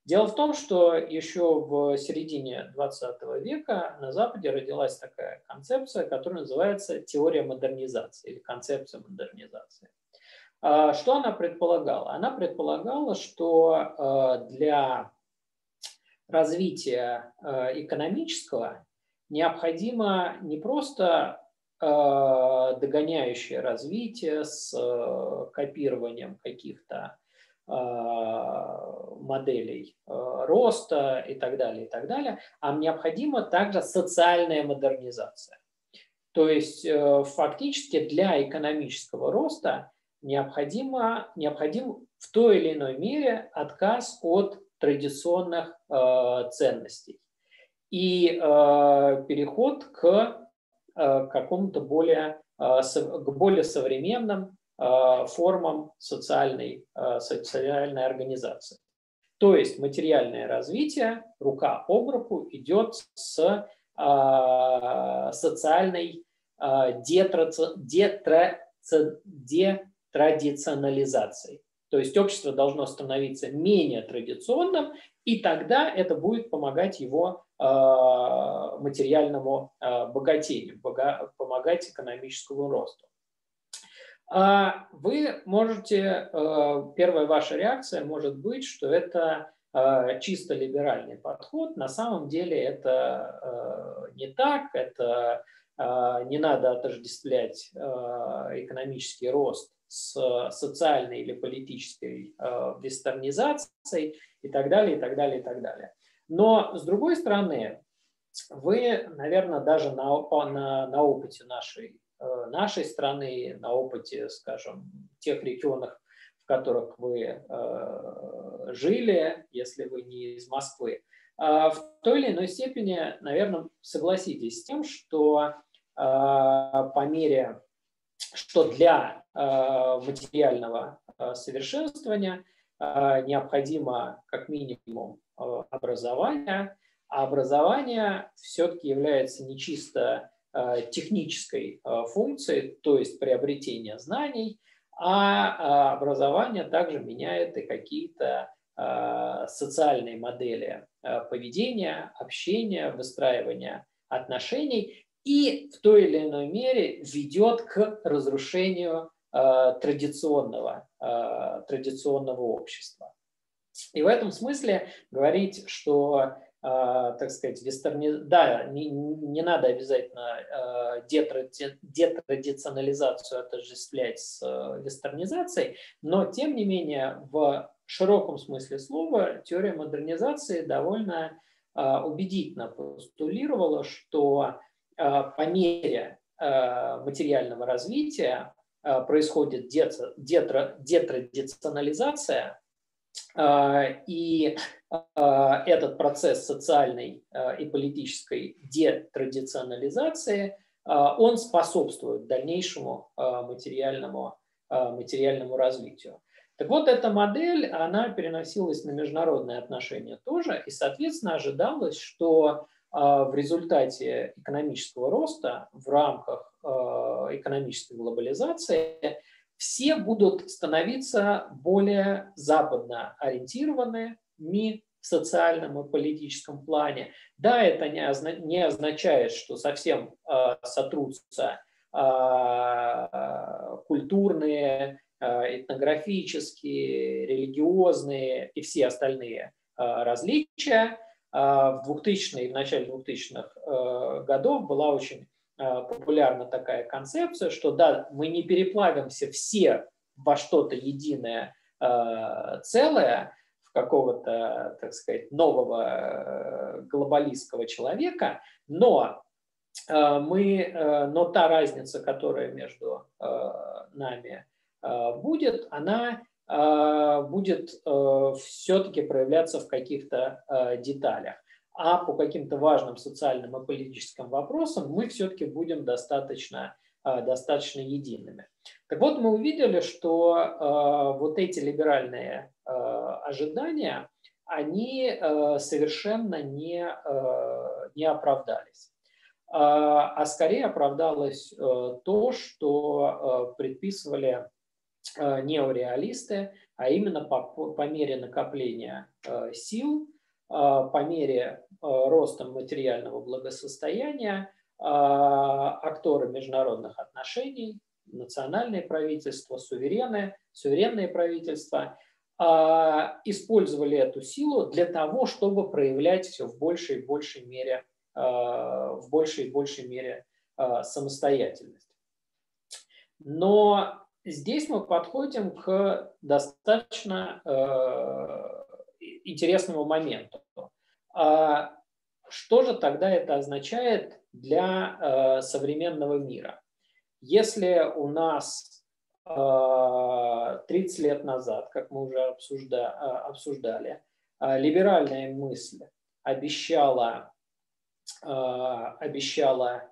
Дело в том, что еще в середине двадцатого века на Западе родилась такая концепция, которая называется теория модернизации или концепция модернизации. Что она предполагала? Она предполагала, что для развития экономического необходимо не просто догоняющее развитие с копированием каких-то моделей роста и так далее, и так далее, а необходима также социальная модернизация. То есть фактически для экономического роста необходимо, необходим в той или иной мере отказ от традиционных ценностей и переход к какому-то более, к более современным формам социальной, социальной организации. То есть материальное развитие рука об руку идет с социальной детрадиционализацией. То есть общество должно становиться менее традиционным, и тогда это будет помогать его материальному богатению, помогать экономическому росту. Вы можете, первая ваша реакция может быть, что это чисто либеральный подход. На самом деле это не так, это не надо отождествлять экономический рост с социальной или политической вестернизацией и так далее, и так далее, и так далее. Но, с другой стороны, вы, наверное, даже на, на, на опыте нашей, нашей страны, на опыте, скажем, тех регионов, в которых вы э, жили, если вы не из Москвы, э, в той или иной степени, наверное, согласитесь с тем, что э, по мере, что для э, материального э, совершенствования э, необходимо как минимум э, образование, а образование все-таки является не чисто э, технической э, функцией, то есть приобретение знаний, а образование также меняет и какие-то э, социальные модели э, поведения, общения, выстраивания отношений и в той или иной мере ведет к разрушению э, традиционного, э, традиционного общества. И в этом смысле говорить, что Uh, так сказать, вестерни... да, не, не надо обязательно uh, детради... детрадиционализацию отождествлять с uh, вестернизацией, но, тем не менее, в широком смысле слова теория модернизации довольно uh, убедительно постулировала, что uh, по мере uh, материального развития uh, происходит детра... детра... детрадиционализация, и этот процесс социальной и политической детрадиционализации, он способствует дальнейшему материальному, материальному развитию. Так вот, эта модель, она переносилась на международные отношения тоже, и, соответственно, ожидалось, что в результате экономического роста в рамках экономической глобализации все будут становиться более западно ориентированными в социальном и политическом плане. Да, это не, озна не означает, что совсем э, сотрутся э, культурные, э, этнографические, религиозные и все остальные э, различия. Э, в двухтысячные и в начале двухтысячных э, годов была очень популярна такая концепция, что да, мы не переплавимся все во что-то единое э, целое, в какого-то, так сказать, нового э, глобалистского человека, но, э, мы, э, но та разница, которая между э, нами э, будет, она э, будет э, все-таки проявляться в каких-то э, деталях. А по каким-то важным социальным и политическим вопросам мы все-таки будем достаточно, достаточно едиными. Так вот, мы увидели, что э, вот эти либеральные э, ожидания, они э, совершенно не, э, не оправдались. Э, а скорее оправдалось э, то, что э, предписывали неореалисты, а именно по, по мере накопления сил, по мере роста материального благосостояния, акторы международных отношений, национальные правительства, суверены, суверенные правительства использовали эту силу для того, чтобы проявлять все в большей и большей мере, в большей и большей мере самостоятельность. Но здесь мы подходим к достаточно интересному моменту. Что же тогда это означает для современного мира? Если у нас тридцать лет назад, как мы уже обсуждали, либеральная мысль обещала, обещала,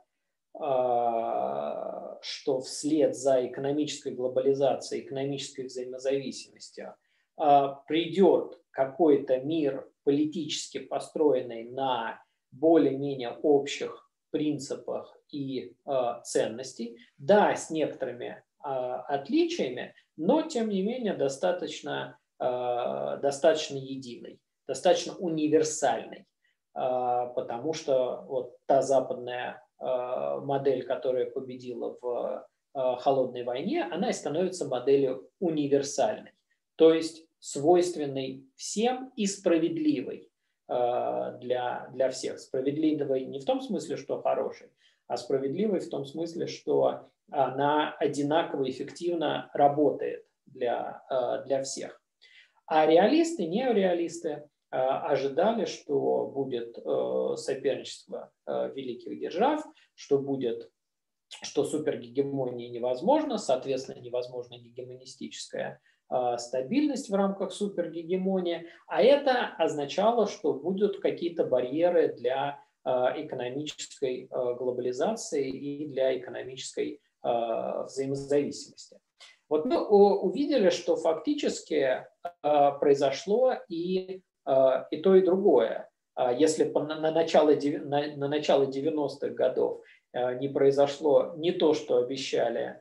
что вслед за экономической глобализацией, экономической взаимозависимостью придет какой-то мир политически построенный на более-менее общих принципах и ценностей, да, с некоторыми отличиями, но тем не менее достаточно, достаточно единой, достаточно универсальной, потому что вот та западная модель, которая победила в холодной войне, она и становится моделью универсальной, то есть свойственной всем и справедливой для, для всех. Справедливой не в том смысле, что хорошей, а справедливой в том смысле, что она одинаково эффективно работает для, для всех. А реалисты, неореалисты ожидали, что будет соперничество великих держав, что будет, что супергегемония невозможна, соответственно, невозможна гегемонистическая стабильность в рамках супергегемонии, а это означало, что будут какие-то барьеры для экономической глобализации и для экономической взаимозависимости. Вот мы увидели, что фактически произошло и, и то, и другое. Если на начало, на, на начало девяностых годов не произошло не то, что обещали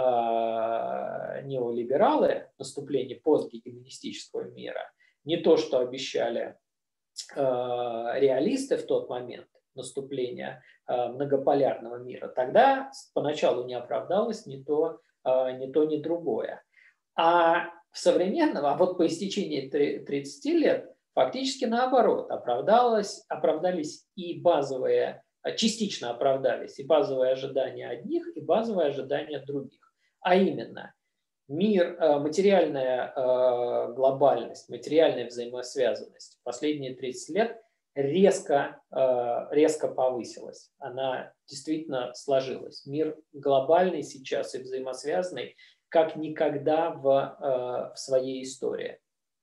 неолибералы, наступление постгегемонистического мира, не то, что обещали реалисты в тот момент, наступления многополярного мира, тогда поначалу не оправдалось ни то, ни то, ни другое. А в современном, а вот по истечении тридцати лет, фактически наоборот, оправдалось, оправдались и базовые, частично оправдались и базовые ожидания одних, и базовые ожидания других. А именно, мир, материальная глобальность, материальная взаимосвязанность в последние тридцать лет резко, резко повысилась. Она действительно сложилась. Мир глобальный сейчас и взаимосвязанный как никогда в, в своей истории.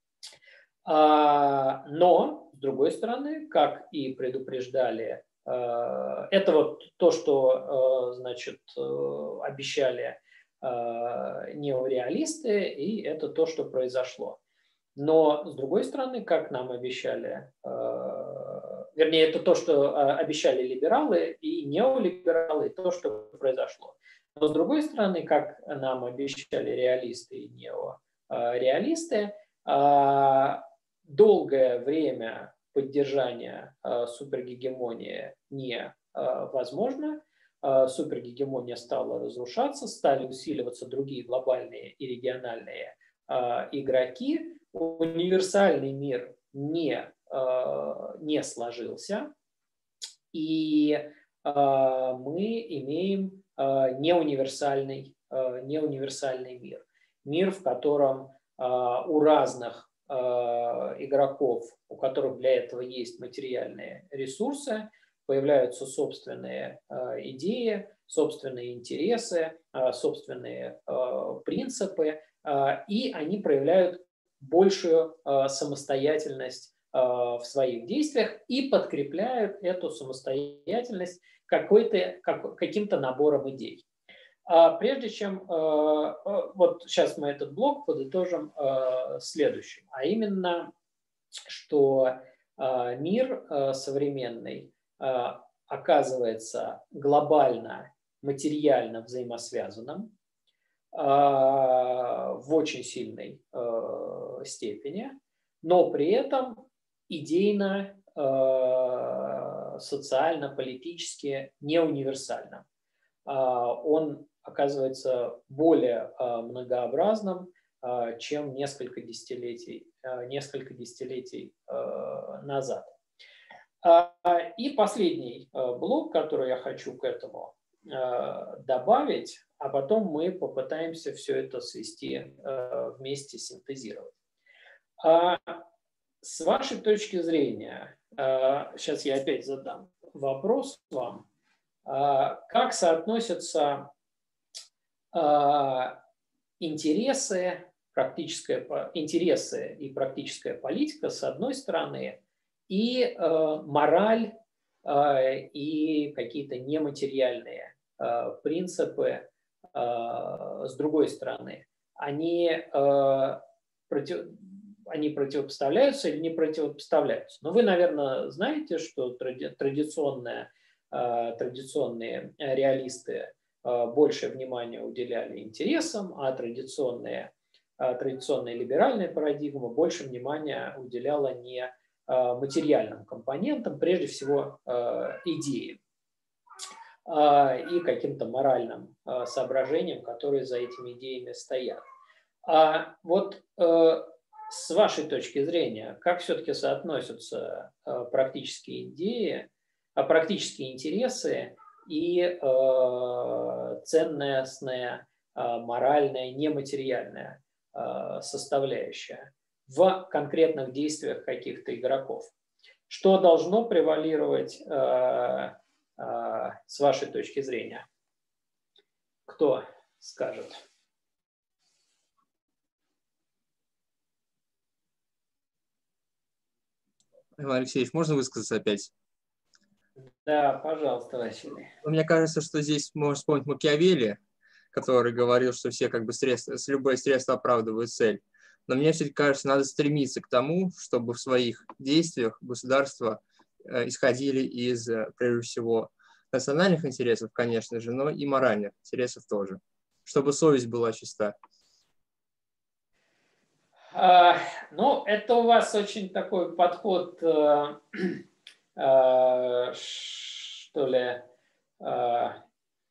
Но, с другой стороны, как и предупреждали, это вот то, что, значит, обещали неореалисты, и это то, что произошло. Но, с другой стороны, как нам обещали, вернее, это то, что обещали либералы и неолибералы, и то, что произошло. Но, с другой стороны, как нам обещали реалисты и неореалисты, долгое время поддержания супергегемонии невозможно. Супергегемония стала разрушаться, стали усиливаться другие глобальные и региональные игроки. Универсальный мир не, не сложился, и мы имеем неуниверсальный, неуниверсальный мир. Мир, в котором у разных игроков, у которых для этого есть материальные ресурсы, появляются собственные идеи, собственные интересы, собственные принципы, и они проявляют большую самостоятельность в своих действиях и подкрепляют эту самостоятельность какой-то, каким-то набором идей. Прежде чем, вот сейчас мы этот блок подытожим следующим, а именно, что мир современный оказывается глобально, материально взаимосвязанным. в очень сильной степени, но при этом идейно, социально-политически не универсальным. Он оказывается более многообразным, чем несколько десятилетий, несколько десятилетий назад. И последний блок, который я хочу к этому добавить, а потом мы попытаемся все это свести вместе, синтезировать. С вашей точки зрения, сейчас я опять задам вопрос вам, как соотносятся интересы, практическая, интересы и практическая политика с одной стороны, и мораль и какие-то нематериальные принципы с другой стороны? Они, против, они противопоставляются или не противопоставляются? Но вы, наверное, знаете, что тради, традиционные, традиционные реалисты больше внимания уделяли интересам, а традиционные, традиционная либеральная парадигма больше внимания уделяла не материальным компонентам, прежде всего идеям и каким-то моральным соображениям, которые за этими идеями стоят. А вот с вашей точки зрения, как все-таки соотносятся практические идеи, практические интересы и ценностная, моральная, нематериальная составляющая в конкретных действиях каких-то игроков? Что должно превалировать э, э, с вашей точки зрения? Кто скажет? Иван Алексеевич, можно высказаться опять? Да, пожалуйста, Василий. Мне кажется, что здесь можно вспомнить Макиавелли, который говорил, что все как бы средства, с любое средство оправдывают цель. Но мне все-таки кажется, надо стремиться к тому, чтобы в своих действиях государства исходили из, прежде всего, национальных интересов, конечно же, но и моральных интересов тоже, чтобы совесть была чиста. А, ну, это у вас очень такой подход, а, а, что ли, а,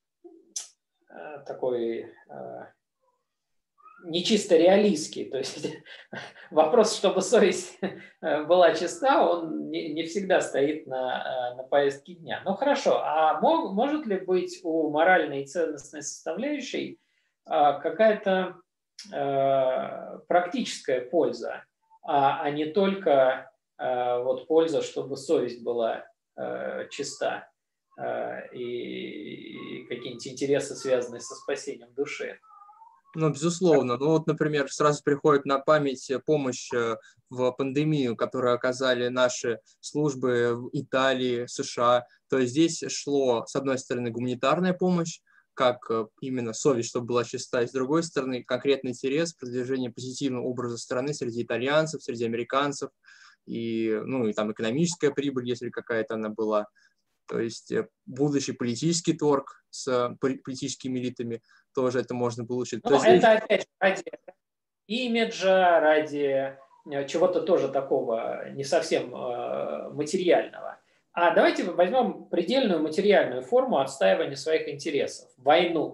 такой... А, не чисто реалистский, то есть вопрос, чтобы совесть была чиста, он не, не всегда стоит на, на повестке дня. Ну хорошо, а мог, может ли быть у моральной и ценностной составляющей какая-то э, практическая польза, а, а не только э, вот польза, чтобы совесть была э, чиста э, и, и какие-нибудь интересы, связанные со спасением души? Ну, безусловно. Ну, вот, например, сразу приходит на память помощь в пандемию, которую оказали наши службы в Италии, США. То есть здесь шло, с одной стороны, гуманитарная помощь, как именно совесть, чтобы была чиста, и с другой стороны, конкретный интерес, продвижение позитивного образа страны среди итальянцев, среди американцев, и, ну, и там экономическая прибыль, если какая-то она была. То есть будущий политический торг с политическими элитами, тоже это можно получить. Ну, это здесь... опять ради имиджа, ради чего-то тоже такого не совсем э, материального. А давайте возьмем предельную материальную форму отстаивания своих интересов – войну.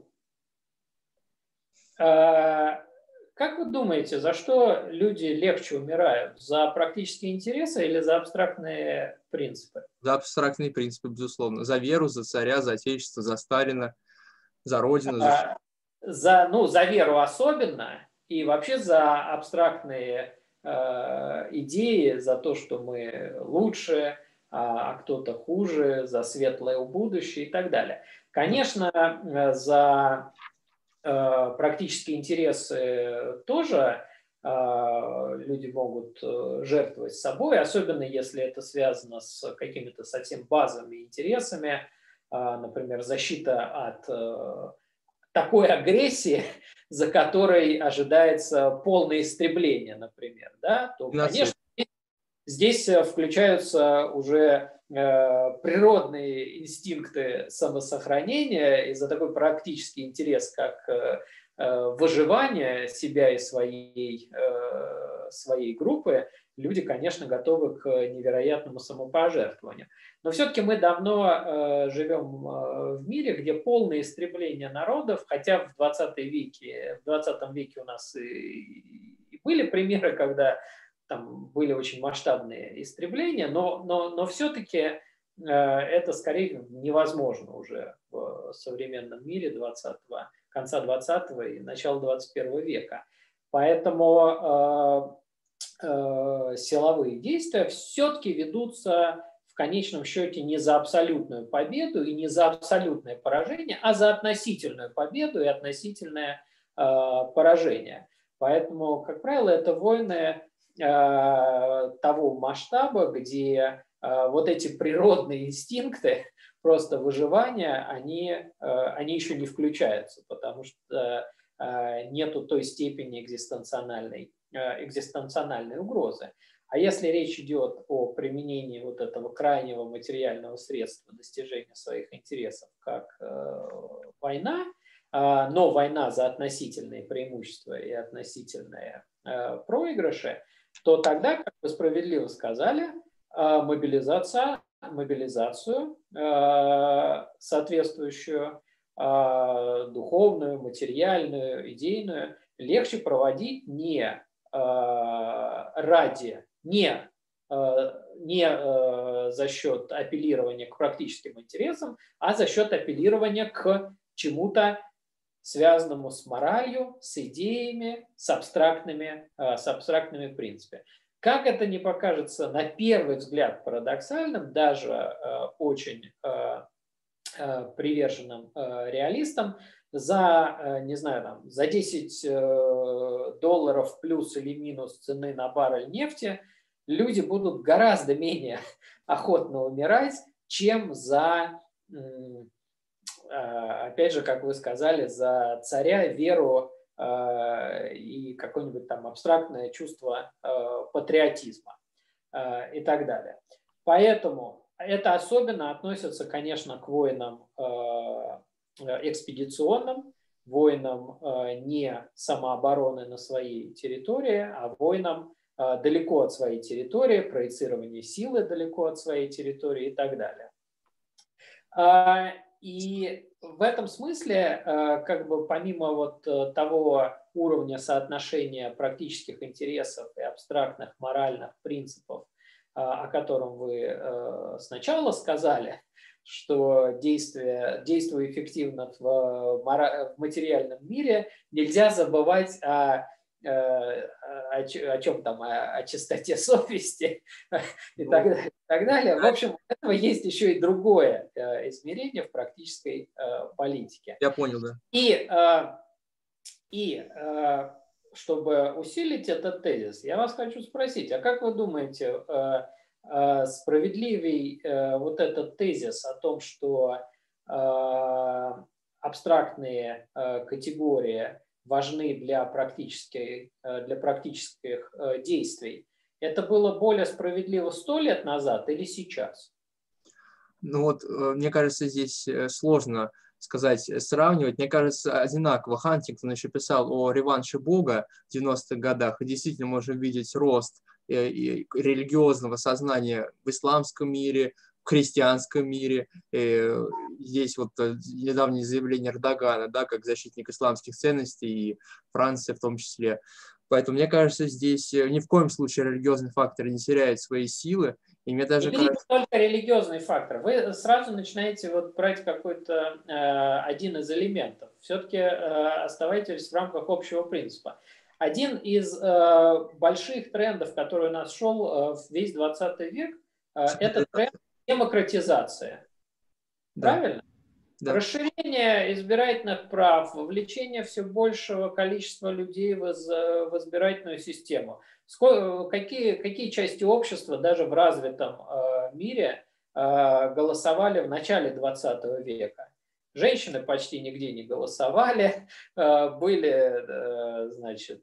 Э, как вы думаете, за что люди легче умирают? За практические интересы или за абстрактные принципы? За абстрактные принципы, безусловно. За веру, за царя, за отечество, за Сталина, за родину. За... За, ну, за веру особенно, и вообще за абстрактные э, идеи, за то, что мы лучше, а, а кто-то хуже, за светлое будущее и так далее. Конечно, за э, практические интересы тоже э, люди могут жертвовать собой, особенно если это связано с какими-то совсем базовыми интересами, э, например, защита от... Э, такой агрессии, за которой ожидается полное истребление, например, да, то, конечно, здесь включаются уже природные инстинкты самосохранения и за такой практический интерес, как выживание себя и своей, своей группы, люди, конечно, готовы к невероятному самопожертвованию. Но все-таки мы давно живем в мире, где полное истребление народов, хотя в двадцатом веке, в двадцатом веке у нас и, и были примеры, когда там были очень масштабные истребления, но, но, но все-таки это скорее невозможно уже в современном мире двадцатого, конца двадцатого и начала двадцать первого века. Поэтому э, э, силовые действия все-таки ведутся в конечном счете не за абсолютную победу и не за абсолютное поражение, а за относительную победу и относительное э, поражение. Поэтому, как правило, это войны э, того масштаба, где э, вот эти природные инстинкты просто выживания, они, э, они еще не включаются, потому что э, нету той степени экзистенциональной, э, экзистенциональной угрозы. А если речь идет о применении вот этого крайнего материального средства достижения своих интересов, как э, война, э, но война за относительные преимущества и относительные э, проигрыши, то тогда, как вы справедливо сказали, э, мобилизация, мобилизацию э, соответствующую, э, духовную, материальную, идейную, легче проводить не э, ради Не, не за счет апеллирования к практическим интересам, а за счет апеллирования к чему-то связанному с моралью, с идеями, с абстрактными, с абстрактными принципами. Как это не покажется на первый взгляд парадоксальным, даже очень приверженным реалистам, за, не знаю, там, за десять долларов плюс или минус цены на баррель нефти люди будут гораздо менее охотно умирать, чем за, опять же, как вы сказали, за царя, веру и какое-нибудь там абстрактное чувство патриотизма и так далее. Поэтому это особенно относится, конечно, к войнам экспедиционным, войнам не самообороны на своей территории, а войнам далеко от своей территории, проецирование силы далеко от своей территории и так далее. И в этом смысле, как бы помимо вот того уровня соотношения практических интересов и абстрактных моральных принципов, о котором вы сначала сказали, что действие, действуя эффективно в, в материальном мире, нельзя забывать о, о, о чем там, о, о чистоте совести и так далее, и так далее. В общем, у этого есть еще и другое измерение в практической политике. Я понял, да. И, и чтобы усилить этот тезис, я вас хочу спросить, а как вы думаете, справедливый э, вот этот тезис о том, что э, абстрактные э, категории важны для, практической, э, для практических э, действий, это было более справедливо сто лет назад или сейчас? Ну вот, э, мне кажется, здесь сложно сказать, сравнивать. Мне кажется, одинаково. Хантингтон еще писал о реванше Бога в девяностых годах, и действительно можем видеть рост и религиозного сознания в исламском мире, в христианском мире. И здесь вот недавнее заявление Эрдогана, да, как защитник исламских ценностей, и Франция в том числе. Поэтому, мне кажется, здесь ни в коем случае религиозный фактор не теряет свои силы. И мне даже не кажется... только религиозный фактор. Вы сразу начинаете вот брать какой-то э, один из элементов. Все-таки э, оставайтесь в рамках общего принципа. Один из э, больших трендов, который у нас шел э, весь двадцатый век, э, это тренд демократизации. Да. Правильно? Да. Расширение избирательных прав, вовлечение все большего количества людей в, в избирательную систему. Сколько, какие, какие части общества даже в развитом э, мире э, голосовали в начале двадцатого века? Женщины почти нигде не голосовали, были, значит,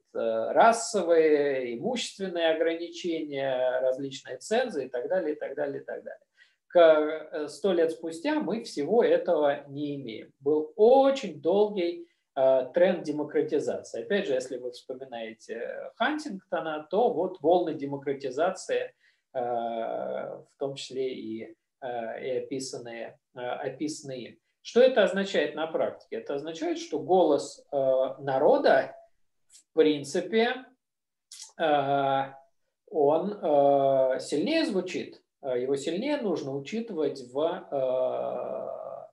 расовые, имущественные ограничения, различные цензы и так далее, и так далее, и так далее. к сто лет спустя мы всего этого не имеем. Был очень долгий тренд демократизации. Опять же, если вы вспоминаете Хантингтона, то вот волны демократизации, в том числе и, и описанные, описанные им. Что это означает на практике? Это означает, что голос народа, в принципе, он сильнее звучит. Его сильнее нужно учитывать в,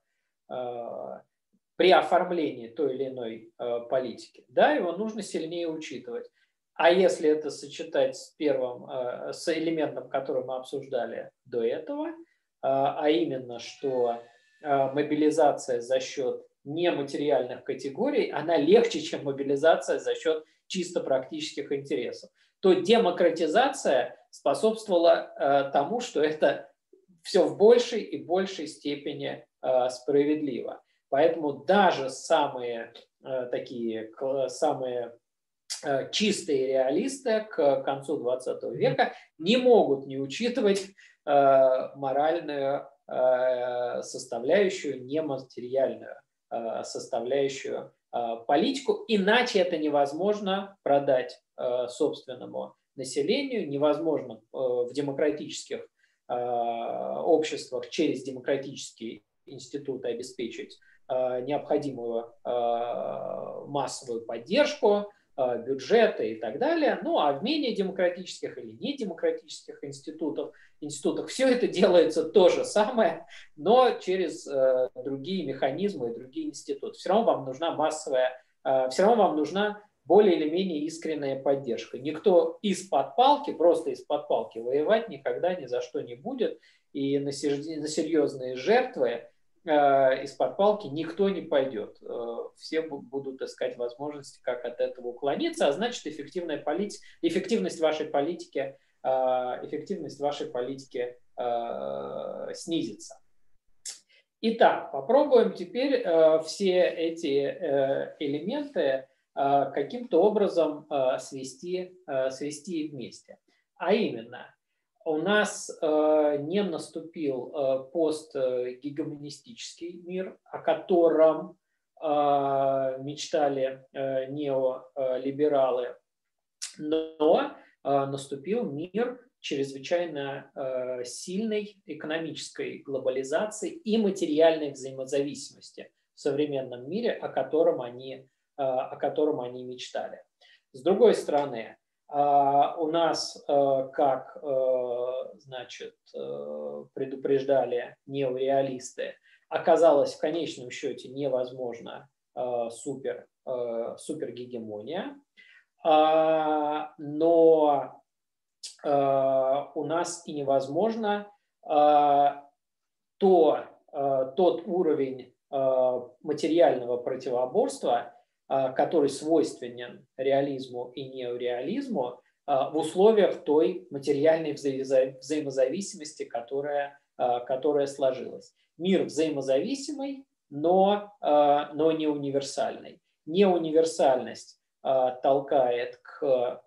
при оформлении той или иной политики. Да, его нужно сильнее учитывать. А если это сочетать с первым, с элементом, который мы обсуждали до этого, а именно, что мобилизация за счет нематериальных категорий, она легче, чем мобилизация за счет чисто практических интересов, то демократизация способствовала тому, что это все в большей и большей степени справедливо. Поэтому даже самые такие, самые чистые реалисты к концу двадцатого века не могут не учитывать моральную составляющую, нематериальную составляющую политику, иначе это невозможно продать собственному населению, невозможно в демократических обществах через демократические институты обеспечить необходимую массовую поддержку, бюджета и так далее. Ну а в менее демократических или недемократических институтах, институтах все это делается то же самое, но через э, другие механизмы и другие институты. Все равно вам нужна массовая, э, все равно вам нужна более или менее искренняя поддержка. Никто из-под палки, просто из-под палки воевать никогда ни за что не будет, и на, на серьезные жертвы из-под палки никто не пойдет. Все будут искать возможности, как от этого уклониться, а значит, эффективная полит... эффективность вашей политики, эффективность вашей политики снизится. Итак, попробуем теперь все эти элементы каким-то образом свести, свести вместе. А именно, у нас э, не наступил э, постгегемонистический мир, о котором э, мечтали э, неолибералы, но э, наступил мир чрезвычайно э, сильной экономической глобализации и материальной взаимозависимости в современном мире, о котором они, э, о котором они мечтали. С другой стороны, Uh, у нас, uh, как uh, значит, uh, предупреждали неореалисты, оказалось в конечном счете невозможно uh, супер, uh, супергегемония, uh, но uh, у нас и невозможно uh, то, uh, тот уровень uh, материального противоборства, который свойственен реализму и неореализму в условиях той материальной взаимозависимости, которая, которая сложилась. Мир взаимозависимый, но, но не универсальный. Неуниверсальность толкает к,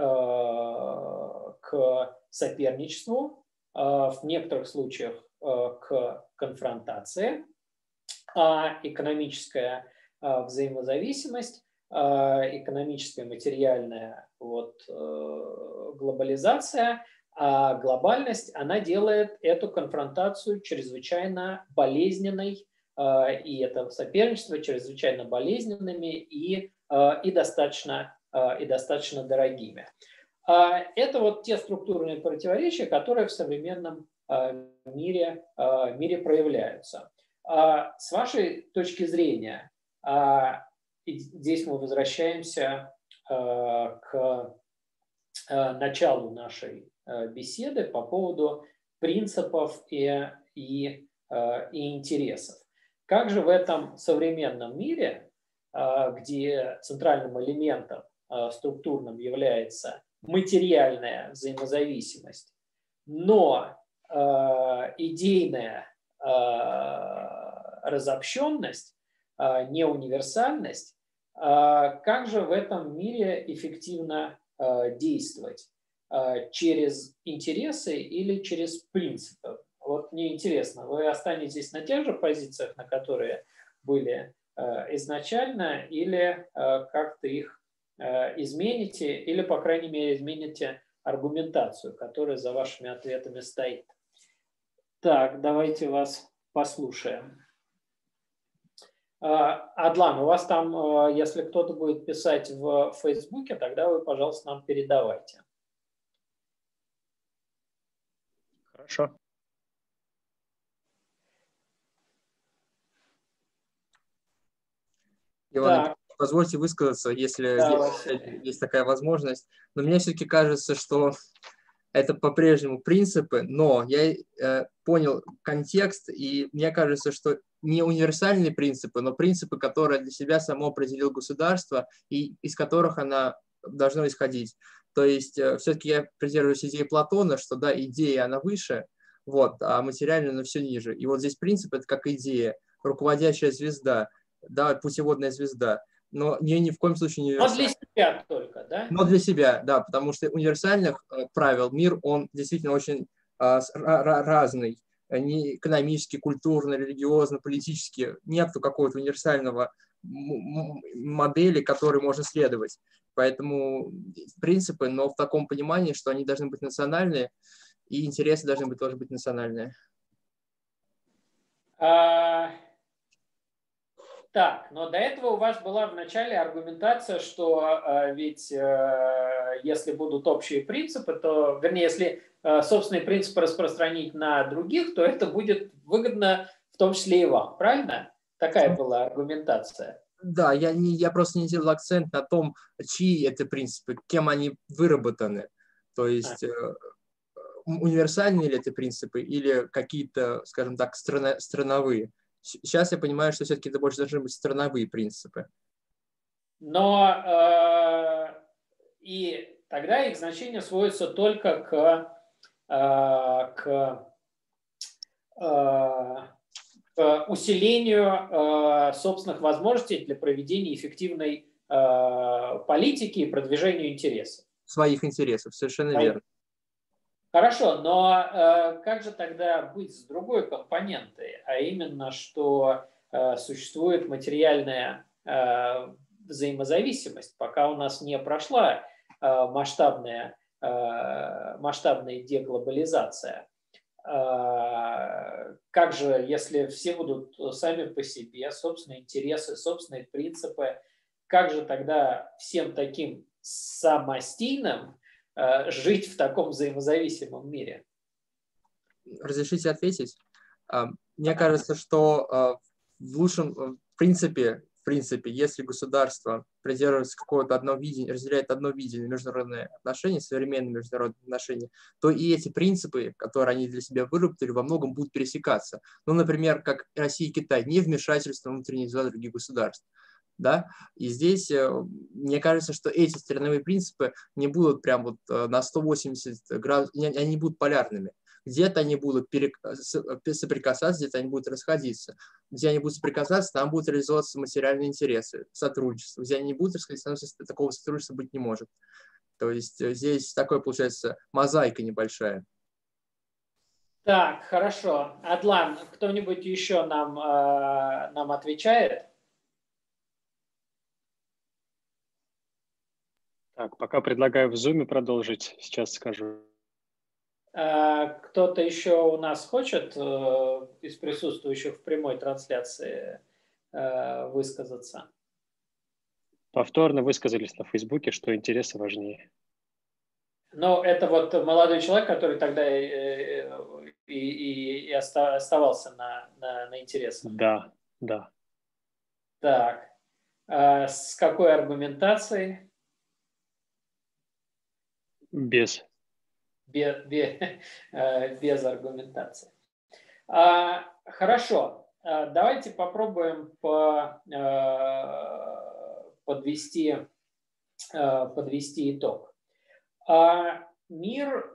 к соперничеству, в некоторых случаях к конфронтации, а экономическая взаимозависимость, экономическая, материальная вот, глобализация, а глобальность, она делает эту конфронтацию чрезвычайно болезненной, и это соперничество чрезвычайно болезненными и, и, достаточно, и достаточно дорогими. Это вот те структурные противоречия, которые в современном мире, мире проявляются. С вашей точки зрения, здесь мы возвращаемся к началу нашей беседы по поводу принципов и, и, и интересов. Как же в этом современном мире, где центральным элементом структурным является материальная взаимозависимость, но идейная разобщенность, неуниверсальность, как же в этом мире эффективно действовать? Через интересы или через принципы? вот мне интересно, вы останетесь на тех же позициях, на которые были изначально, или как-то их измените, или, по крайней мере, измените аргументацию, которая за вашими ответами стоит. Так, давайте вас послушаем. Адлан, у вас там, если кто-то будет писать в Фейсбуке, тогда вы, пожалуйста, нам передавайте. Хорошо. Иван, позвольте высказаться, если да, есть, есть такая возможность. Но мне все-таки кажется, что это по-прежнему принципы, но я э, понял контекст, и мне кажется, что не универсальные принципы, но принципы, которые для себя само определило государство, и из которых она должна исходить. То есть э, все-таки я придерживаюсь идеи Платона, что да, идея, она выше, вот, а материальная, она все ниже. И вот здесь принцип – это как идея, руководящая звезда, да, путеводная звезда, но не ни в коем случае не универсальная. Но для себя только, да? Но для себя, да, потому что универсальных э, правил мир, он действительно очень э, разный, не экономически, культурно, религиозно, политически. Нету какого-то универсального модели, которой можно следовать. Поэтому принципы, но в таком понимании, что они должны быть национальные, и интересы должны быть тоже быть национальные. А... Так, но до этого у вас была в начале аргументация, что э, ведь э, если будут общие принципы, то, вернее, если э, собственные принципы распространить на других, то это будет выгодно в том числе и вам, правильно? Такая была аргументация. Да, я, не, я просто не делал акцент на том, чьи это принципы, кем они выработаны. То есть э, универсальные ли это принципы или какие-то, скажем так, страно, страновые. Сейчас я понимаю, что все-таки это больше должны быть страновые принципы. Но э, и тогда их значение сводится только к, э, к, э, к усилению э, собственных возможностей для проведения эффективной э, политики и продвижению интересов. Своих интересов, совершенно Своих. верно. Хорошо, но э, как же тогда быть с другой компонентой, а именно, что э, существует материальная э, взаимозависимость, пока у нас не прошла э, масштабная, э, масштабная деглобализация. Э, как же, если все будут сами по себе, собственные интересы, собственные принципы, как же тогда всем таким самостийным жить в таком взаимозависимом мире? Разрешите ответить? Мне кажется, что в лучшем в принципе, в принципе, если государство придерживается какого-то одного видения, разделяет одно видение международные отношения, современные международные отношения, то и эти принципы, которые они для себя выработали, во многом будут пересекаться. Ну, например, как Россия и Китай, не вмешательство в внутренние дела других государств. Да? И здесь мне кажется, что эти страновые принципы не будут прям вот на сто восемьдесят градусов, они будут полярными. Где-то они будут соприкасаться, где-то они будут расходиться. Где они будут соприкасаться, там будут реализовываться материальные интересы, сотрудничество. Где они не будут расходиться, такого сотрудничества быть не может. То есть здесь такое, получается, мозаика небольшая. Так, хорошо. Адлан, кто-нибудь еще нам, э, нам отвечает? Так, пока предлагаю в Zoom продолжить, сейчас скажу. Кто-то еще у нас хочет из присутствующих в прямой трансляции высказаться? Повторно высказались на Фейсбуке, что интересы важнее. Ну, это вот молодой человек, который тогда и, и, и оставался на, на, на интересах. Да, да. Так, с какой аргументацией? Без. Без, без, без аргументации. А, хорошо, давайте попробуем по, подвести, подвести итог. А, мир,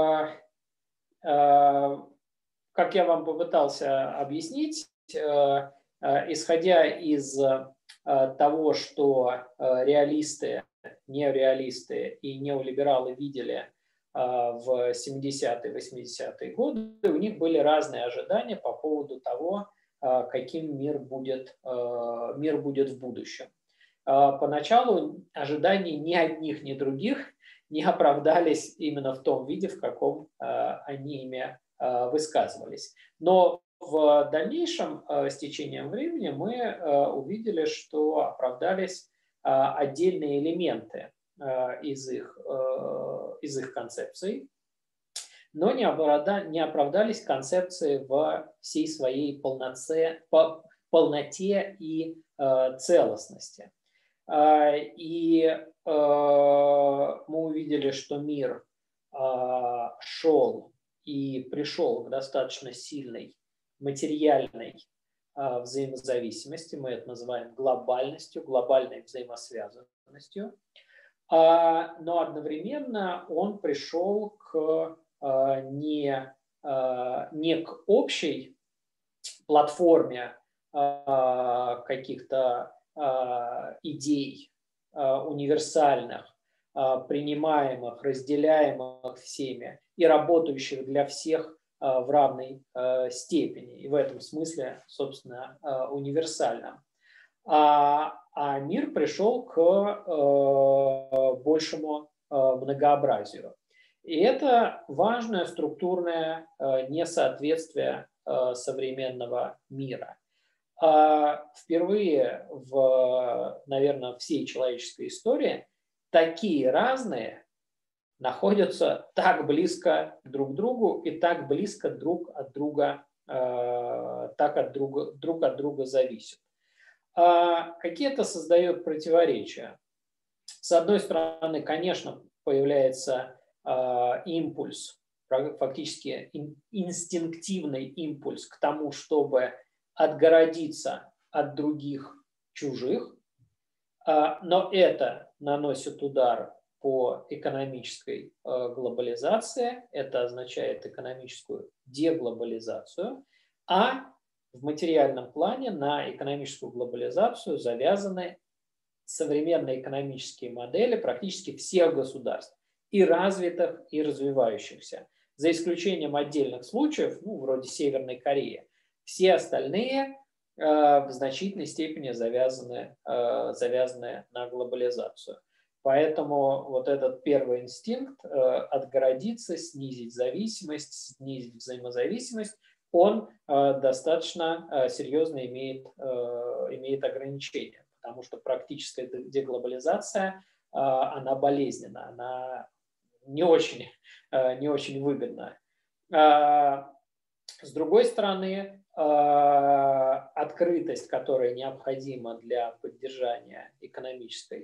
как я вам попытался объяснить, исходя из того, что реалисты, неореалисты и неолибералы видели в семидесятые, восьмидесятые годы, у них были разные ожидания по поводу того, каким мир будет, мир будет в будущем. Поначалу ожидания ни одних, ни других не оправдались именно в том виде, в каком они ими высказывались. Но в дальнейшем, с течением времени, мы увидели, что оправдались отдельные элементы из их, из их концепций, но не оправдались концепции в всей своей полноте, полноте и целостности. И мы увидели, что мир шел и пришел к достаточно сильной материальной взаимозависимости, мы это называем глобальностью, глобальной взаимосвязанностью, но одновременно он пришел к не, не к общей платформе каких-то идей универсальных, принимаемых, разделяемых всеми и работающих для всех в равной степени, и в этом смысле, собственно, универсальным. А, а мир пришел к большему многообразию. И это важное структурное несоответствие современного мира. Впервые в, наверное, всей человеческой истории такие разные находятся так близко друг к другу и так близко друг от друга, так от друга, друг от друга зависят. Какие это создает противоречия? С одной стороны, конечно, появляется импульс, фактически инстинктивный импульс к тому, чтобы отгородиться от других чужих, но это наносит удар по экономической глобализации, это означает экономическую деглобализацию, а в материальном плане на экономическую глобализацию завязаны современные экономические модели практически всех государств, и развитых, и развивающихся, за исключением отдельных случаев, ну, вроде Северной Кореи. Все остальные э, в значительной степени завязаны, э, завязаны на глобализацию. Поэтому вот этот первый инстинкт э, отгородиться, снизить зависимость, снизить взаимозависимость, он э, достаточно э, серьезно имеет, э, имеет ограничения, потому что практическая деглобализация, э, она болезненна, она не очень, э, не очень выгодна. Э, с другой стороны, э, открытость, которая необходима для поддержания экономической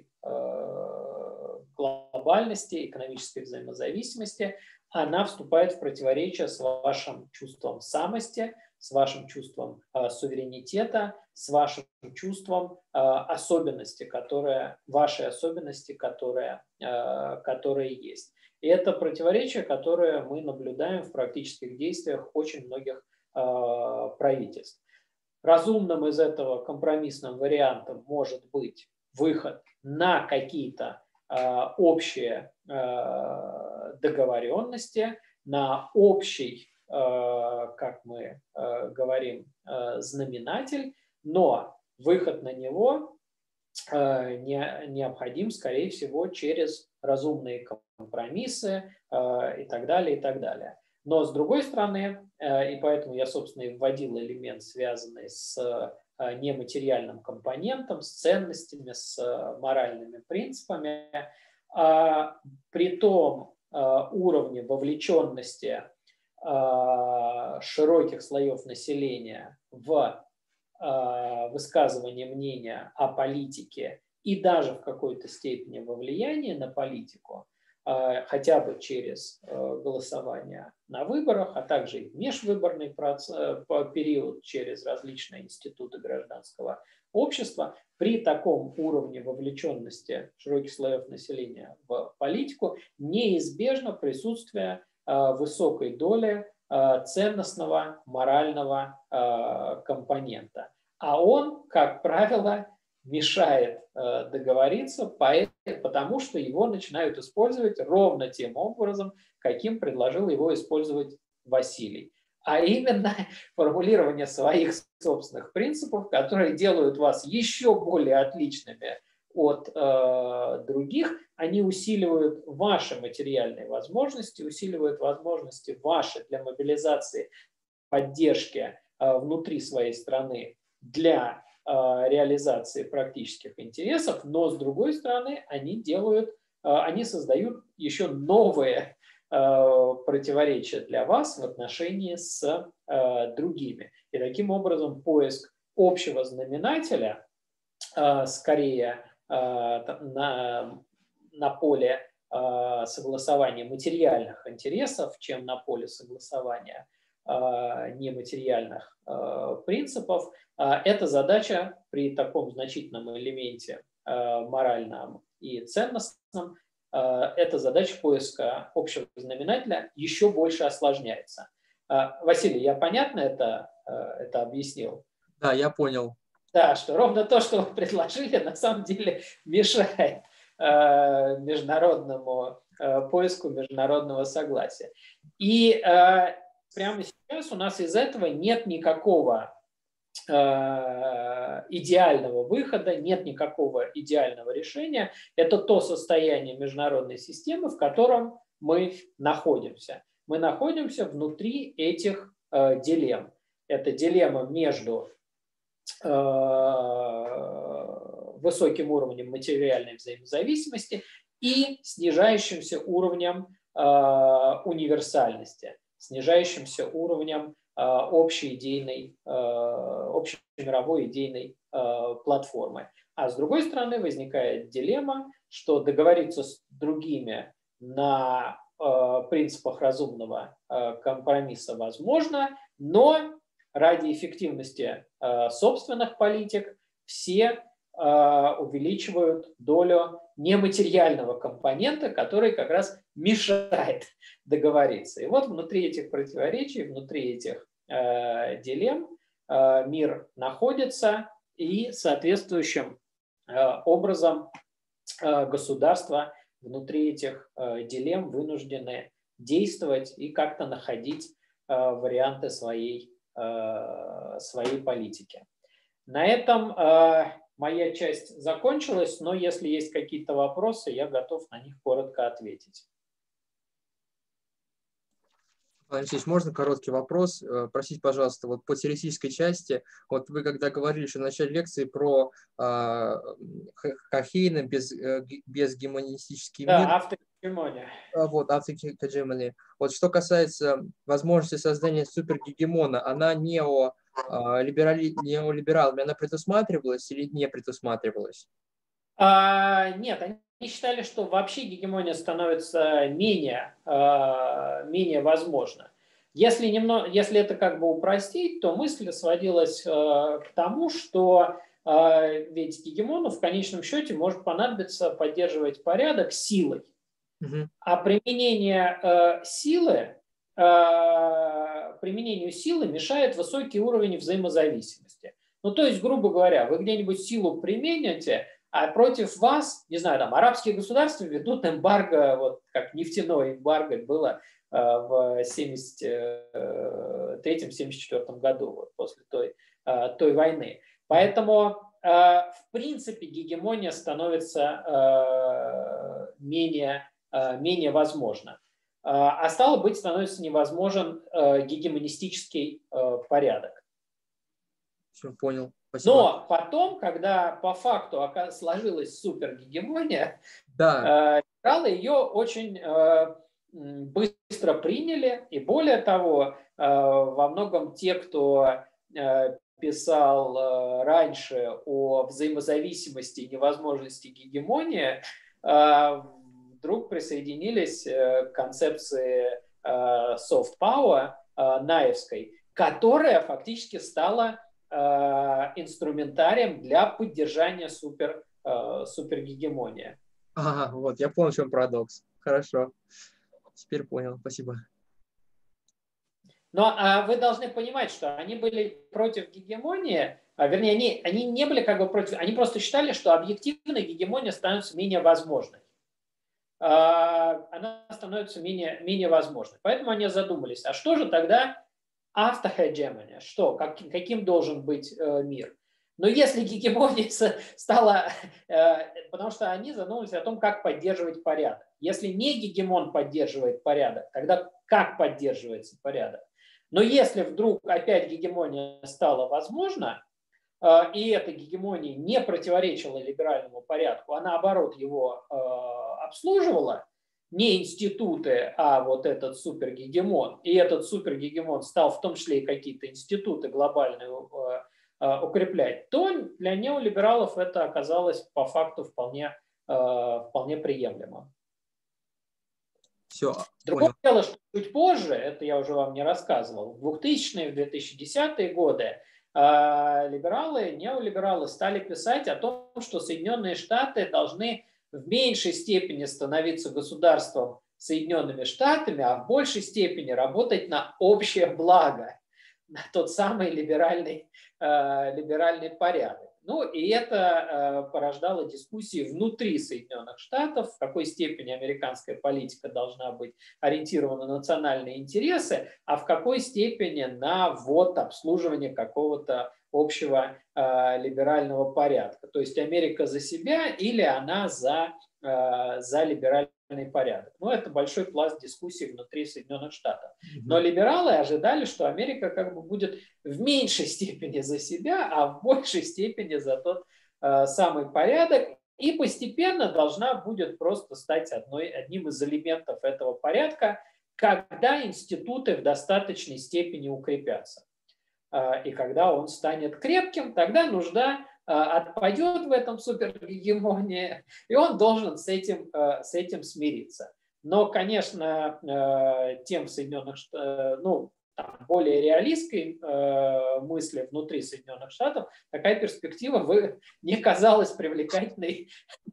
э, глобальности, экономической взаимозависимости, она вступает в противоречие с вашим чувством самости, с вашим чувством э, суверенитета, с вашим чувством э, особенности, которые, вашей особенности, которые, э, которые есть. И это противоречие, которое мы наблюдаем в практических действиях очень многих э, правительств. Разумным из этого компромиссным вариантом может быть выход на какие-то э, общие э, договоренности, на общий, э, как мы э, говорим, э, знаменатель, но выход на него э, не, необходим, скорее всего, через разумные компромиссы э, и так далее, и так далее. Но с другой стороны, э, и поэтому я, собственно, и вводил элемент, связанный с э, нематериальным компонентом, с ценностями, с э, моральными принципами, э, при том э, уровне вовлеченности э, широких слоев населения в э, высказывание мнения о политике и даже в какой-то степени во влиянии на политику, хотя бы через голосование на выборах, а также и в межвыборный процесс, период через различные институты гражданского общества, при таком уровне вовлеченности широких слоев населения в политику неизбежно присутствие высокой доли ценностного, морального компонента. А он, как правило, мешает э, договориться, потому что его начинают использовать ровно тем образом, каким предложил его использовать Василий. А именно формулирование своих собственных принципов, которые делают вас еще более отличными от э, других. Они усиливают ваши материальные возможности, усиливают возможности ваши для мобилизации поддержки э, внутри своей страны для э, реализации практических интересов, но с другой стороны они делают, э, они создают еще новые э, противоречия для вас в отношении с э, другими. И таким образом поиск общего знаменателя э, скорее э, на, на поле э, согласования материальных интересов, чем на поле согласования нематериальных принципов. Эта задача при таком значительном элементе моральном и ценностном, эта задача поиска общего знаменателя еще больше осложняется. Василий, я понятно это, это объяснил? Да, я понял. Да, что ровно то, что вы предложили, на самом деле мешает международному поиску международного согласия. И прямо сейчас у нас из этого нет никакого э, идеального выхода, нет никакого идеального решения. Это то состояние международной системы, в котором мы находимся. Мы находимся внутри этих э, дилемм. Это дилемма между э, высоким уровнем материальной взаимозависимости и снижающимся уровнем э, универсальности, снижающимся уровнем э, общей идейной, э, общей мировой идейной э, платформы. А с другой стороны возникает дилемма, что договориться с другими на э, принципах разумного э, компромисса возможно, но ради эффективности э, собственных политик все э, увеличивают долю нематериального компонента, который как раз мешает договориться. И вот внутри этих противоречий, внутри этих э, дилемм э, мир находится, и соответствующим э, образом э, государства внутри этих э, дилемм вынуждены действовать и как-то находить э, варианты своей, э, своей политики. На этом э, моя часть закончилась, но если есть какие-то вопросы, я готов на них коротко ответить. Алексей, можно короткий вопрос? Просить, пожалуйста, вот по теоретической части, вот вы когда говорили еще в начале лекции про э, Хохейна без, без гемонистический мир. Да, автогегемония. Вот, автогегемония. Вот что касается возможности создания супергегемона, она нео, э, либерали, неолибералами, она предусматривалась или не предусматривалась? А, нет, они считали, что вообще гегемония становится менее, э, менее возможна. Если, немного, если это как бы упростить, то мысль сводилась э, к тому, что э, ведь гегемону в конечном счете может понадобиться поддерживать порядок силой. Угу. А применение э, силы, э, применению силы мешает высокий уровень взаимозависимости. Ну, то есть, грубо говоря, вы где-нибудь силу примените, а против вас, не знаю, там арабские государства ведут эмбарго, вот как нефтяное эмбарго было э, в семьдесят третьем — семьдесят четвёртом году, вот, после той, э, той войны. Поэтому, э, в принципе, гегемония становится э, менее, э, менее возможна. Э, а стало быть, становится невозможен э, гегемонистический э, порядок. Все, понял. Спасибо. Но потом, когда по факту сложилась супергегемония, да. либералы ее очень быстро приняли. И более того, во многом те, кто писал раньше о взаимозависимости и невозможности гегемонии, вдруг присоединились к концепции soft power наевской, которая фактически стала инструментарием для поддержания супер, супергегемонии. Ага, вот, я понял, в чем парадокс. Хорошо. Теперь понял, спасибо. Но а вы должны понимать, что они были против гегемонии а, вернее, они, они не были как бы против, они просто считали, что объективная гегемония становится менее возможной. Она становится менее, менее возможной. Поэтому они задумались, а что же тогда автохегемония? Что, как, каким должен быть э, мир? Но если гегемония стала, э, потому что они задумались о том, как поддерживать порядок. Если не гегемон поддерживает порядок, тогда как поддерживается порядок? Но если вдруг опять гегемония стала возможна, э, и эта гегемония не противоречила либеральному порядку, а наоборот его э, обслуживала, не институты, а вот этот супергегемон, и этот супергегемон стал в том числе и какие-то институты глобальные э, укреплять, то для неолибералов это оказалось по факту вполне, э, вполне приемлемо. Все, Другое дело, что чуть позже, это я уже вам не рассказывал, в двухтысячные, в две тысячи десятые годы э, либералы, неолибералы стали писать о том, что Соединенные Штаты должны в меньшей степени становиться государством Соединенными Штатами, а в большей степени работать на общее благо, на тот самый либеральный, э, либеральный порядок. Ну и это э, порождало дискуссии внутри Соединенных Штатов, в какой степени американская политика должна быть ориентирована на национальные интересы, а в какой степени на вот обслуживание какого-то общего э, либерального порядка. То есть Америка за себя или она за, э, за либеральный порядок. Ну, это большой пласт дискуссий внутри Соединенных Штатов. Но либералы ожидали, что Америка как бы будет в меньшей степени за себя, а в большей степени за тот э, самый порядок. И постепенно должна будет просто стать одной, одним из элементов этого порядка, когда институты в достаточной степени укрепятся. И когда он станет крепким, тогда нужда отпадет в этом супергегемонии, и он должен с этим, с этим смириться. Но, конечно, тем в Соединенных Штатах, ну, там, более реалистской мысли внутри Соединенных Штатов, такая перспектива вы, не казалась привлекательной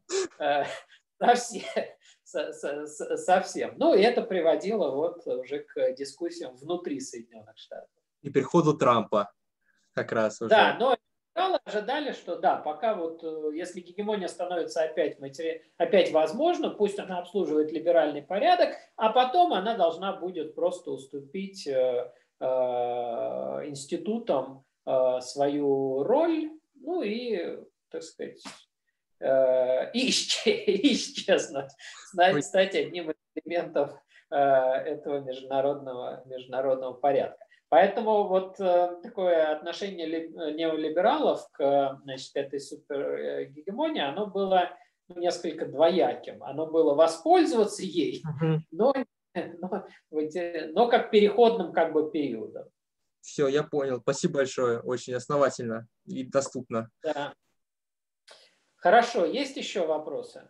совсем. совсем. Ну, и это приводило вот уже к дискуссиям внутри Соединенных Штатов. И приходу Трампа как раз уже. Да, но либералы ожидали, что да, пока вот, если гегемония становится опять, матери... опять возможна, пусть она обслуживает либеральный порядок, а потом она должна будет просто уступить э, э, институтам э, свою роль, ну и, так сказать, э, и исчезнуть, стать одним из элементов э, этого международного, международного порядка. Поэтому вот э, такое отношение ли, неолибералов к, значит, этой супергегемонии, оно было ну, несколько двояким. Оно было воспользоваться ей, uh-huh. но, но, но как переходным как бы периодом. Все, я понял. Спасибо большое. Очень основательно и доступно. Да. Хорошо. Есть еще вопросы?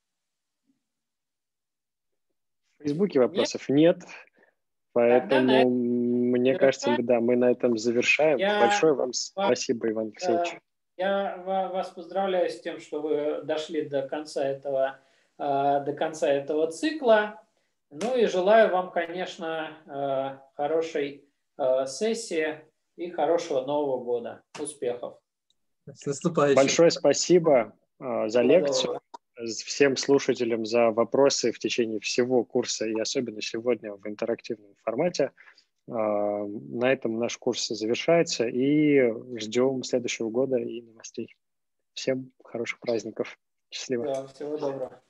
В Фейсбуке вопросов нет. нет. Поэтому, это... мне Завершаем. кажется, да, мы на этом завершаем. Я Большое вам вас, спасибо, Иван Алексеевич. Я вас поздравляю с тем, что вы дошли до конца этого, до конца этого цикла. Ну и желаю вам, конечно, хорошей сессии и хорошего Нового года. Успехов. С наступающим. Большое спасибо за лекцию. Всем слушателям за вопросы в течение всего курса и особенно сегодня в интерактивном формате. На этом наш курс завершается и ждем следующего года и новостей. Всем хороших праздников. Счастливо. Да, всего доброго.